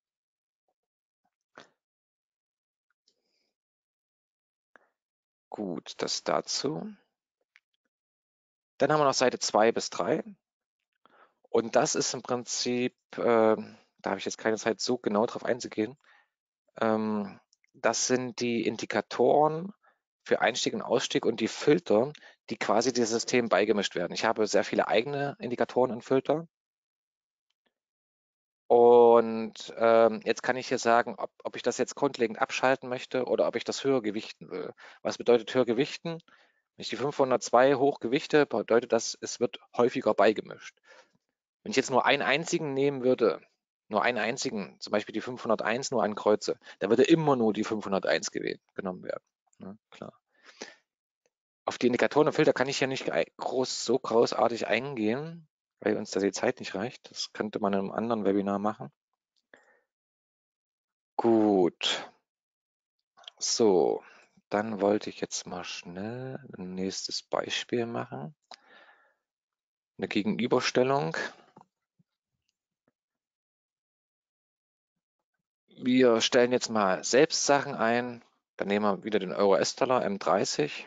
Gut, das dazu. Dann haben wir noch Seite zwei bis drei. Und das ist im Prinzip, äh, da habe ich jetzt keine Zeit, so genau drauf einzugehen. Ähm, das sind die Indikatoren für Einstieg und Ausstieg und die Filter, die quasi dem System beigemischt werden. Ich habe sehr viele eigene Indikatoren und Filter. Und ähm, jetzt kann ich hier sagen, ob, ob ich das jetzt grundlegend abschalten möchte oder ob ich das höher gewichten will. Was bedeutet höher gewichten? Wenn ich die fünfhundertzwei hoch gewichte, bedeutet das, es wird häufiger beigemischt. Wenn ich jetzt nur einen einzigen nehmen würde, nur einen einzigen, zum Beispiel die fünfhunderteins nur ankreuze, dann würde immer nur die fünfhunderteins gewählt, genommen werden. Ja, klar. Auf die Indikatoren und Filter kann ich ja nicht groß, so großartig eingehen, weil uns da die Zeit nicht reicht. Das könnte man in einem anderen Webinar machen. Gut. So, dann wollte ich jetzt mal schnell ein nächstes Beispiel machen. Eine Gegenüberstellung. Wir stellen jetzt mal selbst Sachen ein. Dann nehmen wir wieder den Euro-U S-Dollar M dreißig.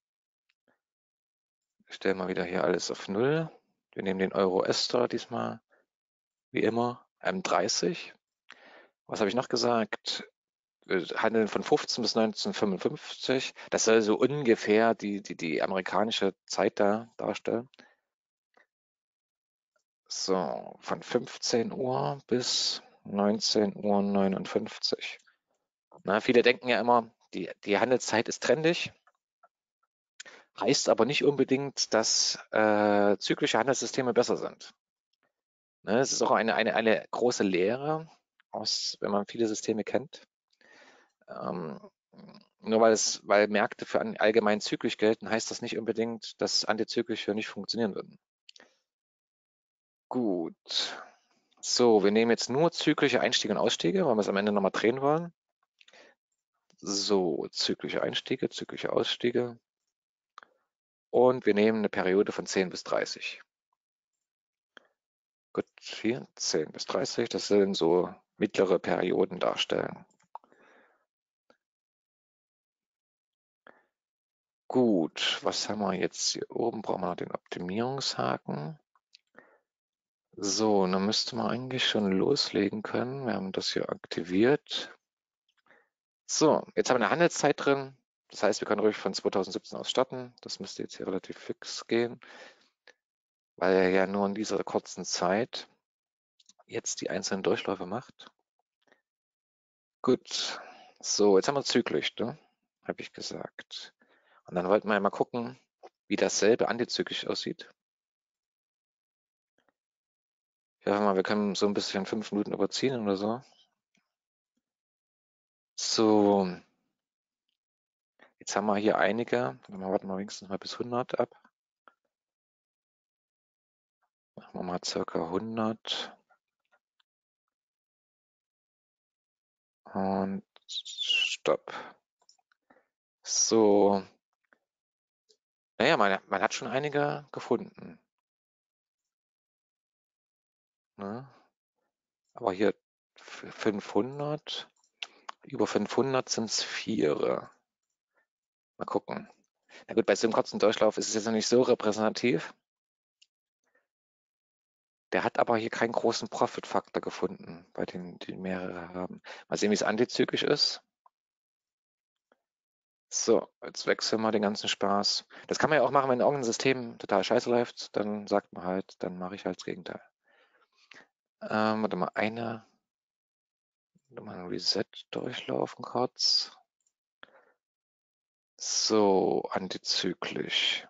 Ich stelle mal wieder hier alles auf null. Wir nehmen den Euro-U S-Dollar diesmal, wie immer, M dreißig. Was habe ich noch gesagt? wir handeln von fünfzehn bis neunzehnhundertfünfundfünfzig. Das soll so ungefähr die, die, die amerikanische Zeit da darstellen. So, von fünfzehn Uhr bis neunzehn Uhr neunundfünfzig. Na, viele denken ja immer, die, die Handelszeit ist trendig. Heißt aber nicht unbedingt, dass äh, zyklische Handelssysteme besser sind. Ne, es ist auch eine, eine, eine große Lehre, aus, wenn man viele Systeme kennt. Ähm, nur weil, es, weil Märkte für allgemein zyklisch gelten, heißt das nicht unbedingt, dass antizyklische nicht funktionieren würden. Gut. So, wir nehmen jetzt nur zyklische Einstiege und Ausstiege, weil wir es am Ende nochmal drehen wollen. So, zyklische Einstiege, zyklische Ausstiege. Und wir nehmen eine Periode von zehn bis dreißig. Gut, hier zehn bis dreißig, das sollen so mittlere Perioden darstellen. Gut, was haben wir jetzt hier oben? Brauchen wir noch den Optimierungshaken. So, dann müsste man eigentlich schon loslegen können. Wir haben das hier aktiviert. So, jetzt haben wir eine Handelszeit drin. Das heißt, wir können ruhig von zweitausendsiebzehn aus starten. Das müsste jetzt hier relativ fix gehen, weil er ja nur in dieser kurzen Zeit jetzt die einzelnen Durchläufe macht. Gut, so, jetzt haben wir zyklisch, ne? Habe ich gesagt. Und dann wollten wir mal gucken, wie dasselbe antizyklisch aussieht. Ich hoffe mal, wir können so ein bisschen fünf Minuten überziehen oder so. So, jetzt haben wir hier einige. Dann warten wir wenigstens mal bis hundert ab. Machen wir mal circa hundert. Und stopp. So. Naja, man, man hat schon einige gefunden. Ne? Aber hier fünfhundert. Über fünfhundert sind es vier. Mal gucken. Na gut, bei so einem kurzen Durchlauf ist es jetzt noch nicht so repräsentativ. Der hat aber hier keinen großen Profit-Faktor gefunden, bei denen die mehrere haben. Mal sehen, wie es antizyklisch ist. So, jetzt wechseln wir den ganzen Spaß. Das kann man ja auch machen, wenn irgendein System total scheiße läuft, dann sagt man halt, dann mache ich halt das Gegenteil. Ähm, warte mal, eine, mal ein Reset durchlaufen kurz. So, antizyklisch.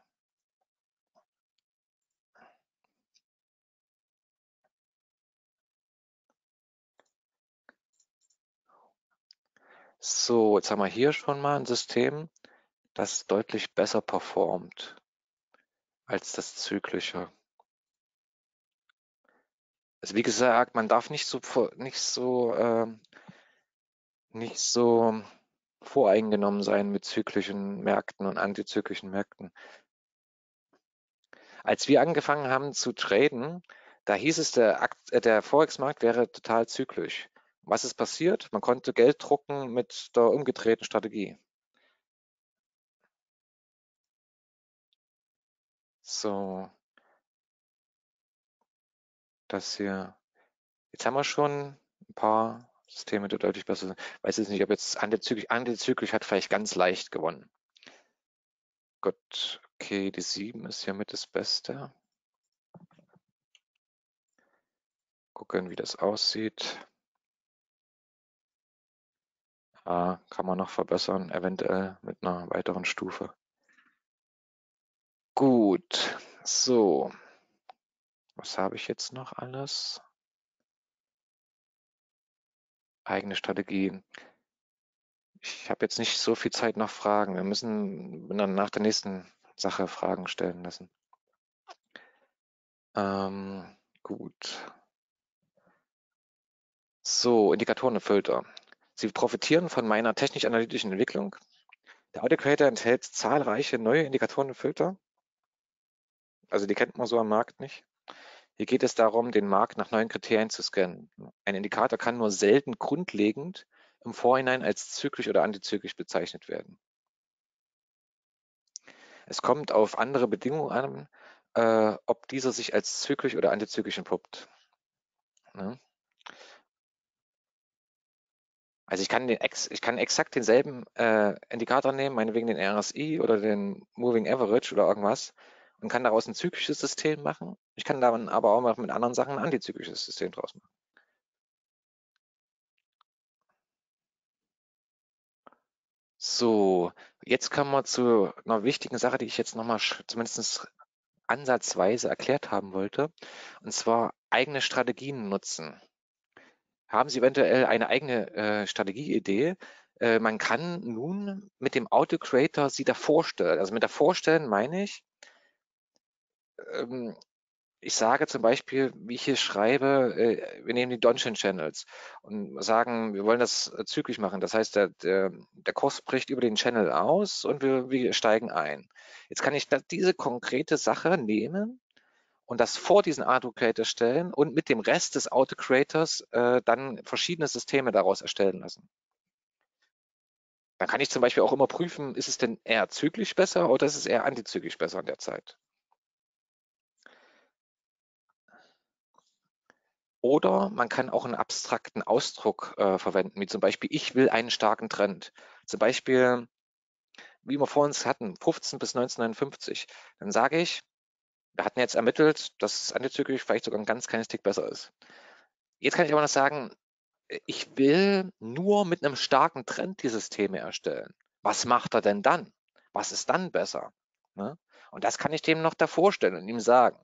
So, jetzt haben wir hier schon mal ein System, das deutlich besser performt als das zyklische. Also wie gesagt, man darf nicht so nicht so ähm, nicht so voreingenommen sein mit zyklischen Märkten und antizyklischen Märkten. Als wir angefangen haben zu traden, da hieß es, der, Akt, äh, der Forex-Markt wäre total zyklisch. Was ist passiert? Man konnte Geld drucken mit der umgedrehten Strategie. So, das hier. Jetzt haben wir schon ein paar Systeme, die deutlich besser sind. Weiß jetzt nicht, ob jetzt antizyklisch, antizyklisch hat vielleicht ganz leicht gewonnen. Gut, okay, die sieben ist ja mit das Beste. Gucken, wie das aussieht. Ah, kann man noch verbessern, eventuell mit einer weiteren Stufe. Gut, so. Was habe ich jetzt noch alles? Eigene Strategien. Ich habe jetzt nicht so viel Zeit nach Fragen. Wir müssen dann nach der nächsten Sache Fragen stellen lassen. Ähm, gut. So, Indikatoren und Filter. Sie profitieren von meiner technisch-analytischen Entwicklung. Der Audio-Creator enthält zahlreiche neue Indikatoren und Filter. Also die kennt man so am Markt nicht. Hier geht es darum, den Markt nach neuen Kriterien zu scannen. Ein Indikator kann nur selten grundlegend im Vorhinein als zyklisch oder antizyklisch bezeichnet werden. Es kommt auf andere Bedingungen an, äh, ob dieser sich als zyklisch oder antizyklisch entpuppt. Ne? Also ich kann, den ex, ich kann exakt denselben äh, Indikator nehmen, meinetwegen den R S I oder den Moving Average oder irgendwas und kann daraus ein zyklisches System machen. Ich kann dann aber auch noch mit anderen Sachen ein antizyklisches System draus machen. So, jetzt kommen wir zu einer wichtigen Sache, die ich jetzt nochmal zumindest ansatzweise erklärt haben wollte, und zwar eigene Strategien nutzen. Haben Sie eventuell eine eigene äh, Strategieidee? Äh, man kann nun mit dem Auto-Creator Sie da vorstellen. Also mit der Vorstellen meine ich, ähm, ich sage zum Beispiel, wie ich hier schreibe, äh, wir nehmen die Donchian Channels und sagen, wir wollen das äh, zyklisch machen. Das heißt, der, der, der Kurs bricht über den Channel aus und wir, wir steigen ein. Jetzt kann ich da, diese konkrete Sache nehmen und das vor diesen Auto-Creator stellen und mit dem Rest des Auto-Creators äh, dann verschiedene Systeme daraus erstellen lassen. Dann kann ich zum Beispiel auch immer prüfen, ist es denn eher zyklisch besser oder ist es eher antizyklisch besser in der Zeit? Oder man kann auch einen abstrakten Ausdruck äh, verwenden, wie zum Beispiel, ich will einen starken Trend. Zum Beispiel, wie wir vor uns hatten, fünfzehn bis neunzehnhundertneunundfünfzig. Dann sage ich, wir hatten jetzt ermittelt, dass antizyklisch vielleicht sogar ein ganz kleines Tick besser ist. Jetzt kann ich aber noch sagen, ich will nur mit einem starken Trend die Systeme erstellen. Was macht er denn dann? Was ist dann besser? Ne? Und das kann ich dem noch davor stellen und ihm sagen.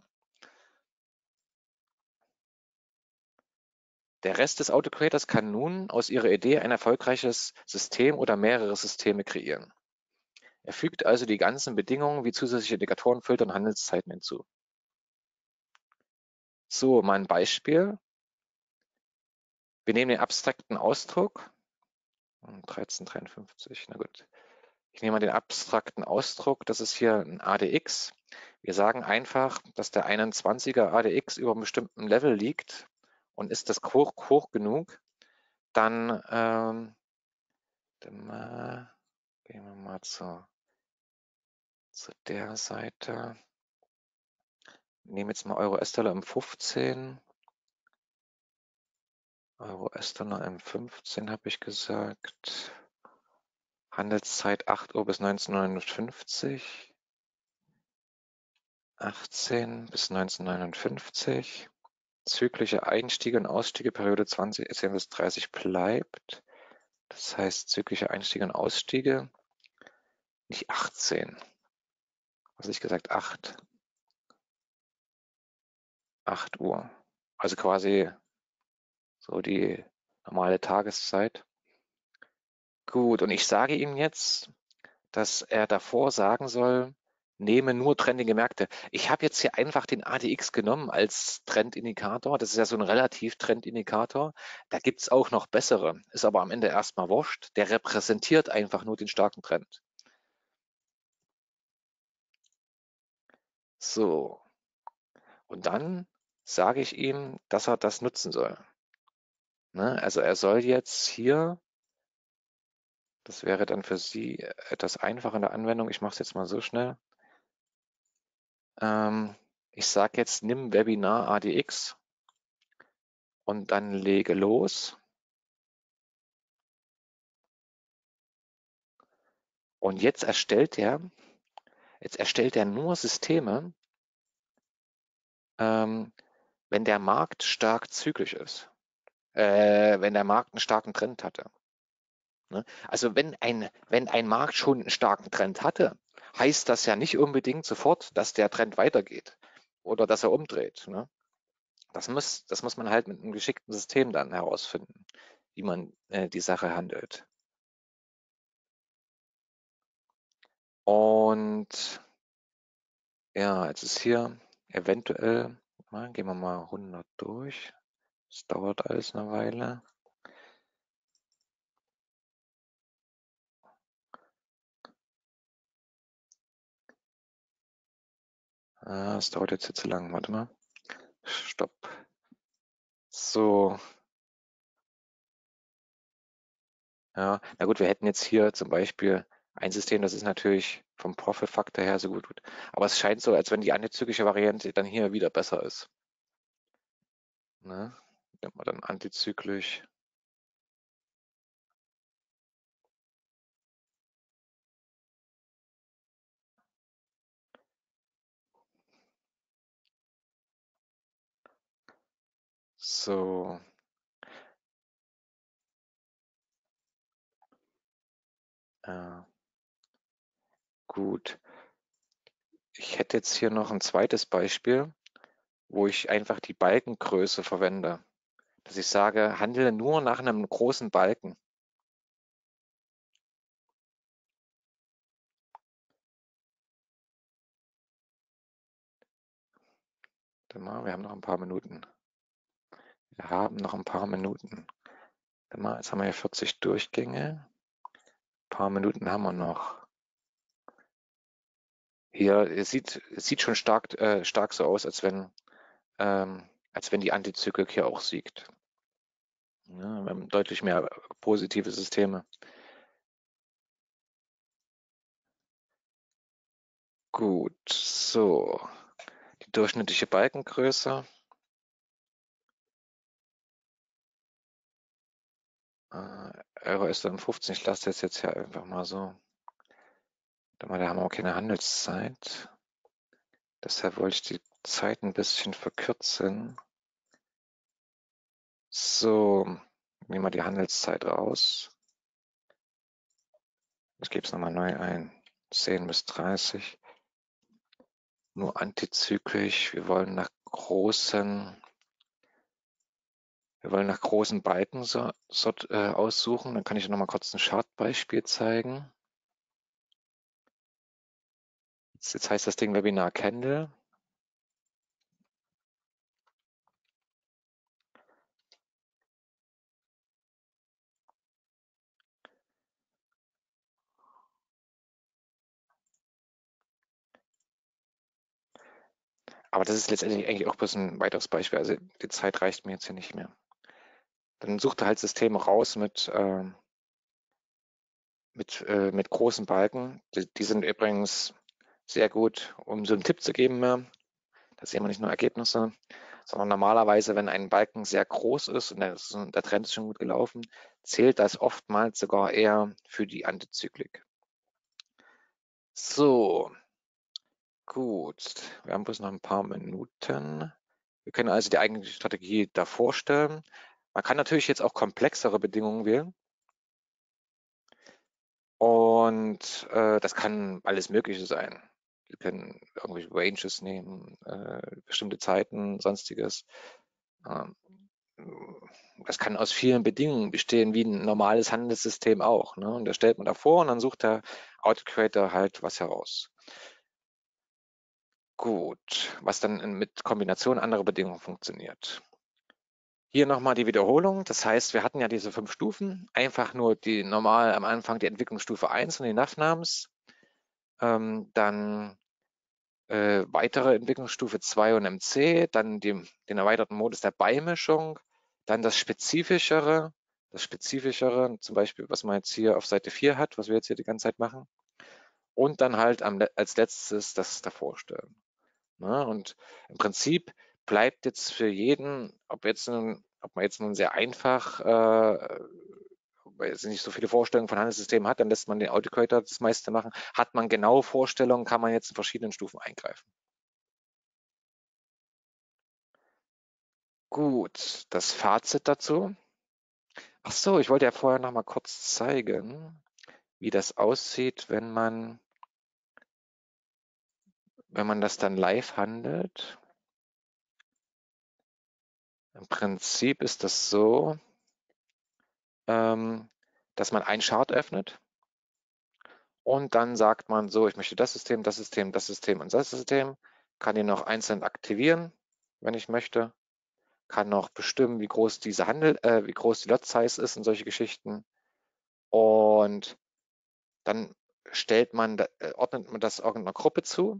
Der Rest des Auto-Creators kann nun aus ihrer Idee ein erfolgreiches System oder mehrere Systeme kreieren. Er fügt also die ganzen Bedingungen wie zusätzliche Indikatoren, Filter und Handelszeiten hinzu. So, mal ein Beispiel. Wir nehmen den abstrakten Ausdruck. dreizehnhundertdreiundfünfzig, na gut. Ich nehme mal den abstrakten Ausdruck, das ist hier ein A D X. Wir sagen einfach, dass der einundzwanziger A D X über einem bestimmten Level liegt und ist das hoch, hoch genug, dann, ähm, dann äh, gehen wir mal zu, zu der Seite. Wir nehmen jetzt mal Euro U S-Dollar im fünfzehn. Euro U S-Dollar im fünfzehn habe ich gesagt. Handelszeit acht Uhr bis neunzehnhundertneunundfünfzig. achtzehn bis neunzehnhundertneunundfünfzig. Zyklische Einstiege und Ausstiege, Periode zwanzig bis dreißig bleibt. Das heißt, zyklische Einstiege und Ausstiege, nicht achtzehn. Was habe ich gesagt? acht. acht Uhr. Also quasi so die normale Tageszeit. Gut, und ich sage ihm jetzt, dass er davor sagen soll, nehme nur trendige Märkte. Ich habe jetzt hier einfach den A D X genommen als Trendindikator. Das ist ja so ein Relativ-Trendindikator. Da gibt es auch noch bessere. Ist aber am Ende erstmal wurscht. Der repräsentiert einfach nur den starken Trend. So. Und dann sage ich ihm, dass er das nutzen soll. Ne? Also er soll jetzt hier, das wäre dann für Sie etwas einfacher in der Anwendung. Ich mache es jetzt mal so schnell. Ähm, ich sage jetzt, nimm Webinar A D X und dann lege los. Und jetzt erstellt er, jetzt erstellt er nur Systeme, ähm, wenn der Markt stark zyklisch ist, äh, wenn der Markt einen starken Trend hatte. Ne? Also wenn ein, wenn ein Markt schon einen starken Trend hatte, heißt das ja nicht unbedingt sofort, dass der Trend weitergeht oder dass er umdreht. Ne? Das muss, das muss man halt mit einem geschickten System dann herausfinden, wie man äh, die Sache handelt. Und ja, jetzt ist hier eventuell, mal, gehen wir mal hundert durch. Das dauert alles eine Weile. Ah, das dauert jetzt hier zu lang. Warte mal. Stopp. So. Ja, na gut, wir hätten jetzt hier zum Beispiel ein System, das ist natürlich vom Profit-Faktor her so gut. Aber es scheint so, als wenn die antizyklische Variante dann hier wieder besser ist. Ne? Nimmt man dann antizyklisch. So. Ja. Gut. Ich hätte jetzt hier noch ein zweites Beispiel, wo ich einfach die Balkengröße verwende. Dass ich sage, handle nur nach einem großen Balken. Warte mal, wir haben noch ein paar Minuten. Wir haben noch ein paar Minuten. Warte mal, jetzt haben wir ja vierzig Durchgänge. Ein paar Minuten haben wir noch. Hier, es sieht, es sieht schon stark, äh, stark so aus, als wenn, ähm, als wenn die Antizyklik hier auch siegt. Ja, wir haben deutlich mehr positive Systeme. Gut, so. Die durchschnittliche Balkengröße. Äh, Euro ist dann fünfzehn. Ich lasse das jetzt hier einfach mal so. Da haben wir auch keine Handelszeit. Deshalb wollte ich die Zeit ein bisschen verkürzen. So, nehmen wir die Handelszeit raus. Ich gebe es nochmal neu ein. zehn bis dreißig. Nur antizyklisch. Wir wollen nach großen, wir wollen nach großen Balken so, so, äh, aussuchen. Dann kann ich nochmal kurz ein Chartbeispiel zeigen. Jetzt, jetzt heißt das Ding Webinar Candle. Aber das ist letztendlich eigentlich auch bloß ein weiteres Beispiel. Also die Zeit reicht mir jetzt hier nicht mehr. Dann sucht er halt Systeme raus mit, äh, mit, äh, mit großen Balken. Die, die sind übrigens sehr gut, um so einen Tipp zu geben. Mehr. Da sehen wir nicht nur Ergebnisse, sondern normalerweise, wenn ein Balken sehr groß ist und der, der Trend ist schon gut gelaufen, zählt das oftmals sogar eher für die Antizyklik. So, gut. Wir haben bloß noch ein paar Minuten. Wir können also die eigentliche Strategie da vorstellen. Man kann natürlich jetzt auch komplexere Bedingungen wählen. Und äh, das kann alles Mögliche sein. Wir können irgendwelche Ranges nehmen, äh, bestimmte Zeiten, sonstiges. Ähm, das kann aus vielen Bedingungen bestehen, wie ein normales Handelssystem auch. Ne? Und da stellt man davor und dann sucht der Autocreator halt was heraus. Gut, was dann mit Kombination anderer Bedingungen funktioniert. Hier nochmal die Wiederholung. Das heißt, wir hatten ja diese fünf Stufen. Einfach nur die normal am Anfang die Entwicklungsstufe eins und die N A V-Namens. Ähm, dann äh, weitere Entwicklungsstufe zwei und M C, dann die, den erweiterten Modus der Beimischung, dann das Spezifischere, das Spezifischere, zum Beispiel, was man jetzt hier auf Seite vier hat, was wir jetzt hier die ganze Zeit machen. Und dann halt am, als letztes das Davorstellen. Ne? Und im Prinzip bleibt jetzt für jeden, ob, jetzt nun, ob man jetzt nun sehr einfach, äh, weil es nicht so viele Vorstellungen von Handelssystemen hat, dann lässt man den Autocreator das meiste machen. Hat man genaue Vorstellungen, kann man jetzt in verschiedenen Stufen eingreifen. Gut, das Fazit dazu. Ach so, ich wollte ja vorher noch mal kurz zeigen, wie das aussieht, wenn man, wenn man das dann live handelt. Im Prinzip ist das so, ähm, dass man einen Chart öffnet und dann sagt man so, ich möchte das System, das System, das System und das System, kann den noch einzeln aktivieren, wenn ich möchte, kann noch bestimmen, wie groß diese Handel, äh, wie groß die Lot Size ist und solche Geschichten. Und dann stellt man, äh, ordnet man das irgendeiner Gruppe zu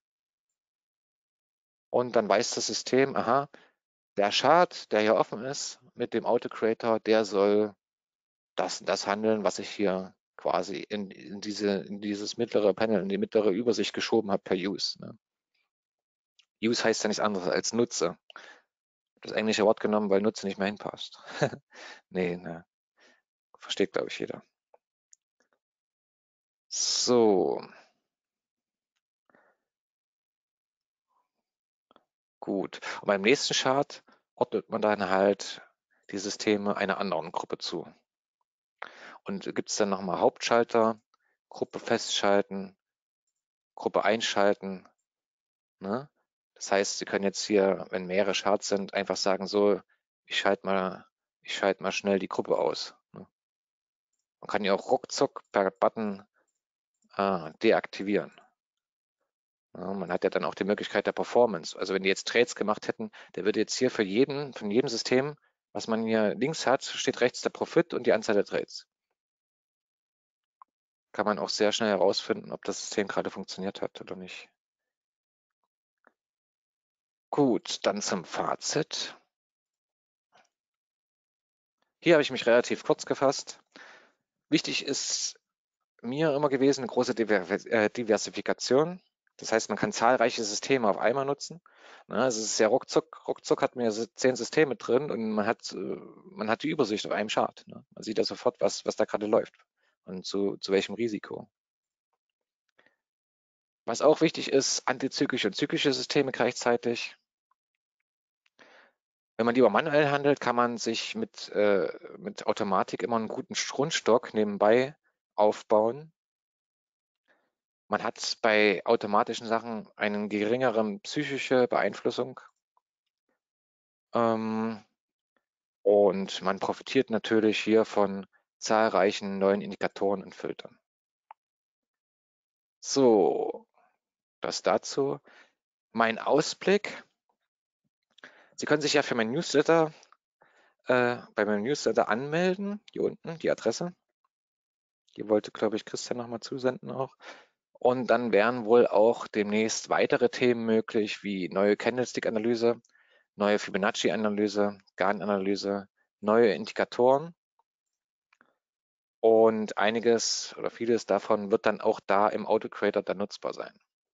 und dann weiß das System, aha, der Chart, der hier offen ist mit dem Autocreator, der soll das das handeln, was ich hier quasi in, in, diese, in dieses mittlere Panel, in die mittlere Übersicht geschoben habe per Use. Ne? Use heißt ja nichts anderes als Nutze. Das englische Wort genommen, weil Nutze nicht mehr hinpasst. nee, ne. Versteht, glaube ich, jeder. So. Gut. Und beim nächsten Chart ordnet man dann halt die Systeme einer anderen Gruppe zu. Und gibt es dann nochmal Hauptschalter, Gruppe festschalten, Gruppe einschalten. Ne? Das heißt, Sie können jetzt hier, wenn mehrere Charts sind, einfach sagen, so, ich schalte mal, ich schalte mal schnell die Gruppe aus. Ne? Man kann die auch ruckzuck per Button äh, deaktivieren. Ja, man hat ja dann auch die Möglichkeit der Performance. Also wenn die jetzt Trades gemacht hätten, der würde jetzt hier für jeden, von jedem System, was man hier links hat, steht rechts der Profit und die Anzahl der Trades. Kann man auch sehr schnell herausfinden, ob das System gerade funktioniert hat oder nicht. Gut, dann zum Fazit. Hier habe ich mich relativ kurz gefasst. Wichtig ist mir immer gewesen eine große Diversifikation. Das heißt, man kann zahlreiche Systeme auf einmal nutzen. Es ist sehr ruckzuck, ruckzuck hat man zehn Systeme drin und man hat, man hat die Übersicht auf einem Chart. Man sieht ja sofort, was, was da gerade läuft und zu, zu welchem Risiko. Was auch wichtig ist, antizyklische und zyklische Systeme gleichzeitig. Wenn man lieber manuell handelt, kann man sich mit, äh, mit Automatik immer einen guten Grundstock nebenbei aufbauen. Man hat bei automatischen Sachen eine geringere psychische Beeinflussung. Ähm, und man profitiert natürlich hier von zahlreichen neuen Indikatoren und Filtern. So, das dazu. Mein Ausblick. Sie können sich ja für mein Newsletter, äh, bei meinem Newsletter anmelden. Hier unten die Adresse. Die wollte, glaube ich, Christian nochmal zusenden auch. Und dann wären wohl auch demnächst weitere Themen möglich, wie neue Candlestick-Analyse, neue Fibonacci-Analyse, Gantt-Analyse, neue Indikatoren. Und einiges oder vieles davon wird dann auch da im Auto-Creator dann nutzbar sein.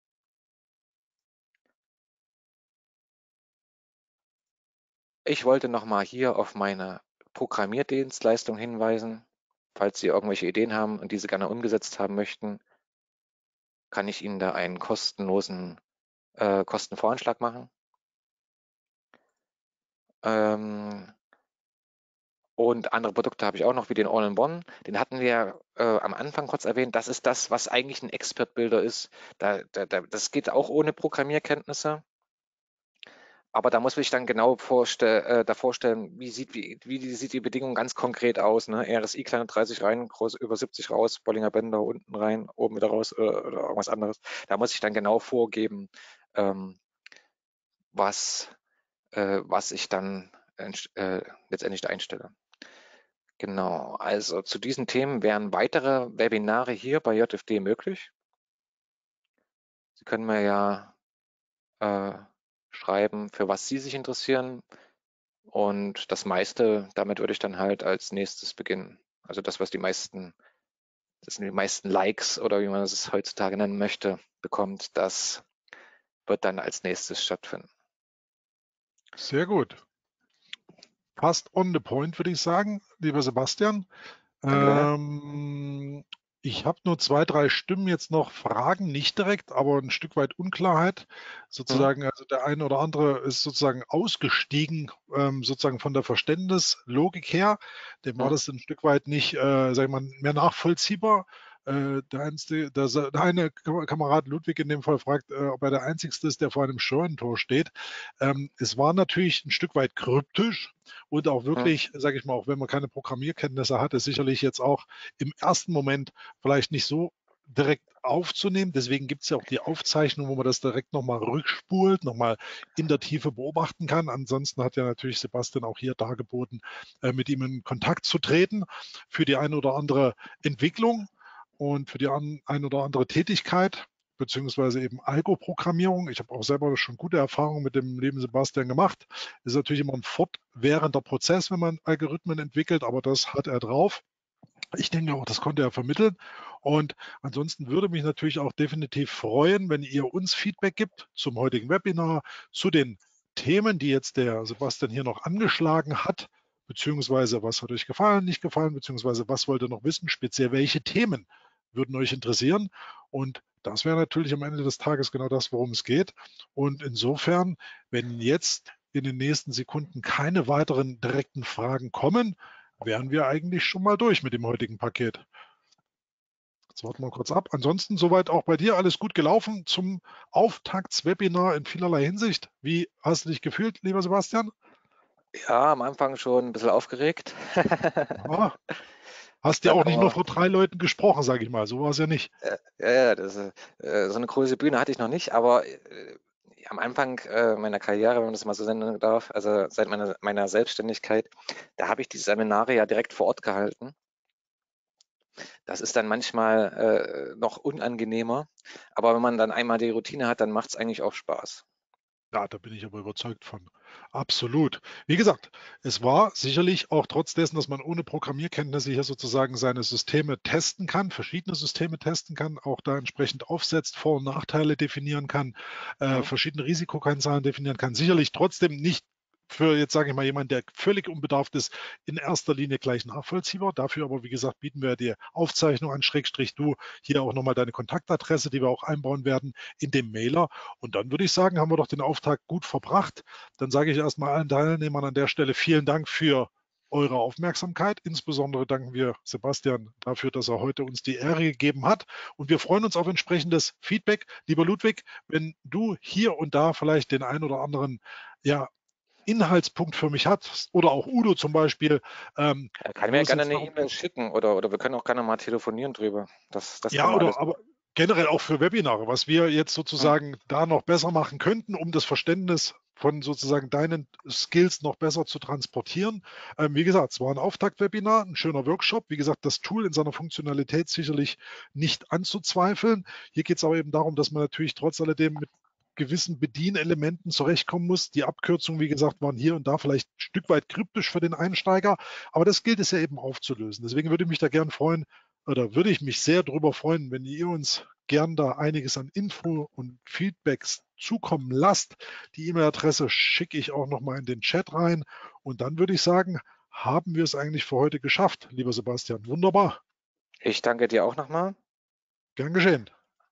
Ich wollte nochmal hier auf meine Programmierdienstleistung hinweisen. Falls Sie irgendwelche Ideen haben und diese gerne umgesetzt haben möchten, kann ich Ihnen da einen kostenlosen äh, Kostenvoranschlag machen. Ähm, und andere Produkte habe ich auch noch, wie den All-in-One. Den hatten wir äh, am Anfang kurz erwähnt. Das ist das, was eigentlich ein Expert-Builder ist. Da, da, da, das geht auch ohne Programmierkenntnisse. Aber da muss man sich dann genau vorstell, äh, da vorstellen, wie sieht, wie, wie sieht die Bedingung ganz konkret aus. Ne? R S I kleine dreißig rein, groß über siebzig raus, Bollinger Bänder unten rein, oben wieder raus äh, oder irgendwas anderes. Da muss ich dann genau vorgeben, ähm, was, äh, was ich dann äh, letztendlich einstelle. Genau, also zu diesen Themen wären weitere Webinare hier bei J F D möglich. Sie können mir ja äh, schreiben, für was Sie sich interessieren. Und das meiste, damit würde ich dann halt als nächstes beginnen. Also das, was die meisten, das sind die meisten Likes oder wie man es heutzutage nennen möchte, bekommt, das wird dann als nächstes stattfinden. Sehr gut. Fast on the point, würde ich sagen, lieber Sebastian. Danke, danke. Ähm, ich habe nur zwei, drei Stimmen jetzt noch Fragen, nicht direkt, aber ein Stück weit Unklarheit. Mhm. Sozusagen, also der eine oder andere ist sozusagen ausgestiegen, ähm, sozusagen von der Verständnislogik her. Dem war Mhm. das ein Stück weit nicht, äh, sag ich mal, mehr nachvollziehbar. Äh, der, einzige, der, der eine Kamerad Ludwig in dem Fall fragt, äh, ob er der Einzige ist, der vor einem Scheunentor steht. Ähm, es war natürlich ein Stück weit kryptisch und auch Mhm. wirklich, sage ich mal, auch wenn man keine Programmierkenntnisse hat, ist sicherlich jetzt auch im ersten Moment vielleicht nicht so direkt aufzunehmen. Deswegen gibt es ja auch die Aufzeichnung, wo man das direkt nochmal rückspult, nochmal in der Tiefe beobachten kann. Ansonsten hat ja natürlich Sebastian auch hier dargeboten, äh, mit ihm in Kontakt zu treten für die eine oder andere Entwicklung und für die an, ein oder andere Tätigkeit, beziehungsweise eben Algo-Programmierung. Ich habe auch selber schon gute Erfahrungen mit dem lieben Sebastian gemacht. Ist natürlich immer ein fortwährender Prozess, wenn man Algorithmen entwickelt, aber das hat er drauf. Ich denke auch, das konnte er vermitteln. Und ansonsten würde mich natürlich auch definitiv freuen, wenn ihr uns Feedback gibt zum heutigen Webinar, zu den Themen, die jetzt der Sebastian hier noch angeschlagen hat, beziehungsweise was hat euch gefallen, nicht gefallen, beziehungsweise was wollt ihr noch wissen, speziell welche Themen würden euch interessieren. Und das wäre natürlich am Ende des Tages genau das, worum es geht. Und insofern, wenn jetzt in den nächsten Sekunden keine weiteren direkten Fragen kommen, wären wir eigentlich schon mal durch mit dem heutigen Paket. Jetzt warten wir kurz ab. Ansonsten soweit auch bei dir alles gut gelaufen zum Auftaktswebinar in vielerlei Hinsicht. Wie hast du dich gefühlt, lieber Sebastian? Ja, am Anfang schon ein bisschen aufgeregt. Ja, hast ja Dann auch nicht nur aber, vor drei Leuten gesprochen, sage ich mal. So war es ja nicht. äh, ja, ja, das, äh, äh, so eine große Bühne hatte ich noch nicht, aber äh, am Anfang äh, meiner Karriere, wenn man das mal so nennen darf, also seit meiner, meiner Selbstständigkeit, da habe ich die Seminare ja direkt vor Ort gehalten. Das ist dann manchmal äh, noch unangenehmer, aber wenn man dann einmal die Routine hat, dann macht es eigentlich auch Spaß. Ja, da bin ich aber überzeugt von. Absolut. Wie gesagt, es war sicherlich auch trotz dessen, dass man ohne Programmierkenntnisse hier sozusagen seine Systeme testen kann, verschiedene Systeme testen kann, auch da entsprechend aufsetzt, Vor- und Nachteile definieren kann, äh, Mhm. verschiedene Risikokennzahlen definieren kann. Sicherlich trotzdem nicht für jetzt sage ich mal jemand, der völlig unbedarft ist, in erster Linie gleich nachvollziehbar. Dafür aber, wie gesagt, bieten wir die Aufzeichnung an, Schrägstrich du, hier auch nochmal deine Kontaktadresse, die wir auch einbauen werden in dem Mailer. Und dann würde ich sagen, haben wir doch den Auftakt gut verbracht. Dann sage ich erstmal allen Teilnehmern an der Stelle vielen Dank für eure Aufmerksamkeit. Insbesondere danken wir Sebastian dafür, dass er heute uns die Ehre gegeben hat. Und wir freuen uns auf entsprechendes Feedback. Lieber Ludwig, wenn du hier und da vielleicht den ein oder anderen ja, Inhaltspunkt für mich hast oder auch Udo zum Beispiel, ähm, Er kann wo mir es gerne jetzt eine darum E-Mail schicken oder, oder wir können auch gerne mal telefonieren drüber. Das, das können ja, wir oder alles aber machen. generell auch für Webinare, was wir jetzt Hm. sozusagen da noch besser machen könnten, um das Verständnis von sozusagen deinen Skills noch besser zu transportieren. Ähm, wie gesagt, es war ein Auftaktwebinar, ein schöner Workshop. Wie gesagt, das Tool in seiner Funktionalität sicherlich nicht anzuzweifeln. Hier geht es aber eben darum, dass man natürlich trotz alledem mit gewissen Bedienelementen zurechtkommen muss. Die Abkürzungen, wie gesagt, waren hier und da vielleicht ein Stück weit kryptisch für den Einsteiger, aber das gilt es ja eben aufzulösen. Deswegen würde ich mich da gern freuen, oder würde ich mich sehr darüber freuen, wenn ihr uns gern da einiges an Info und Feedbacks zukommen lasst. Die E-Mail-Adresse schicke ich auch nochmal in den Chat rein. Und dann würde ich sagen, haben wir es eigentlich für heute geschafft, lieber Sebastian. Wunderbar. Ich danke dir auch nochmal. Gern geschehen.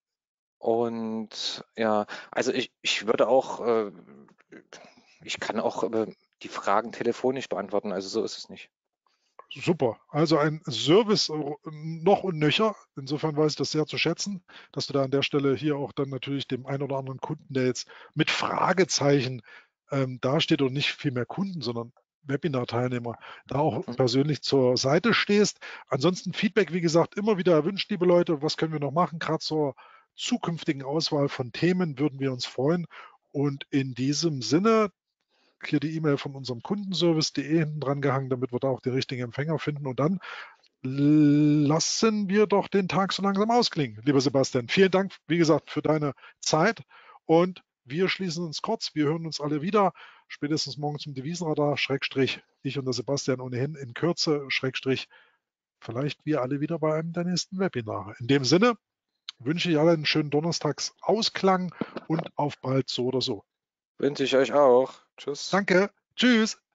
Und ja, also ich, ich würde auch, äh, ich kann auch äh, die Fragen telefonisch beantworten, also so ist es nicht. Super. Also ein Service äh, noch und nöcher. Insofern weiß ich das sehr zu schätzen, dass du da an der Stelle hier auch dann natürlich dem einen oder anderen Kunden, der jetzt mit Fragezeichen ähm, dasteht und nicht viel mehr Kunden, sondern Webinar-Teilnehmer, da auch Mhm. persönlich zur Seite stehst. Ansonsten Feedback, wie gesagt, immer wieder erwünscht, liebe Leute. Was können wir noch machen? Gerade zur zukünftigen Auswahl von Themen würden wir uns freuen. Und in diesem Sinne, hier die E-Mail von unserem Kundenservice.de hinten dran gehangen, damit wir da auch den richtigen Empfänger finden. Und dann lassen wir doch den Tag so langsam ausklingen, lieber Sebastian. Vielen Dank, wie gesagt, für deine Zeit. Und wir schließen uns kurz. Wir hören uns alle wieder. Spätestens morgen zum Devisenradar, Schrägstrich, ich und der Sebastian ohnehin in Kürze, Schrägstrich, vielleicht wir alle wieder bei einem der nächsten Webinare. In dem Sinne wünsche ich allen einen schönen Donnerstagsausklang und auf bald so oder so. Wünsche ich euch auch. Tschüss. Danke. Tschüss.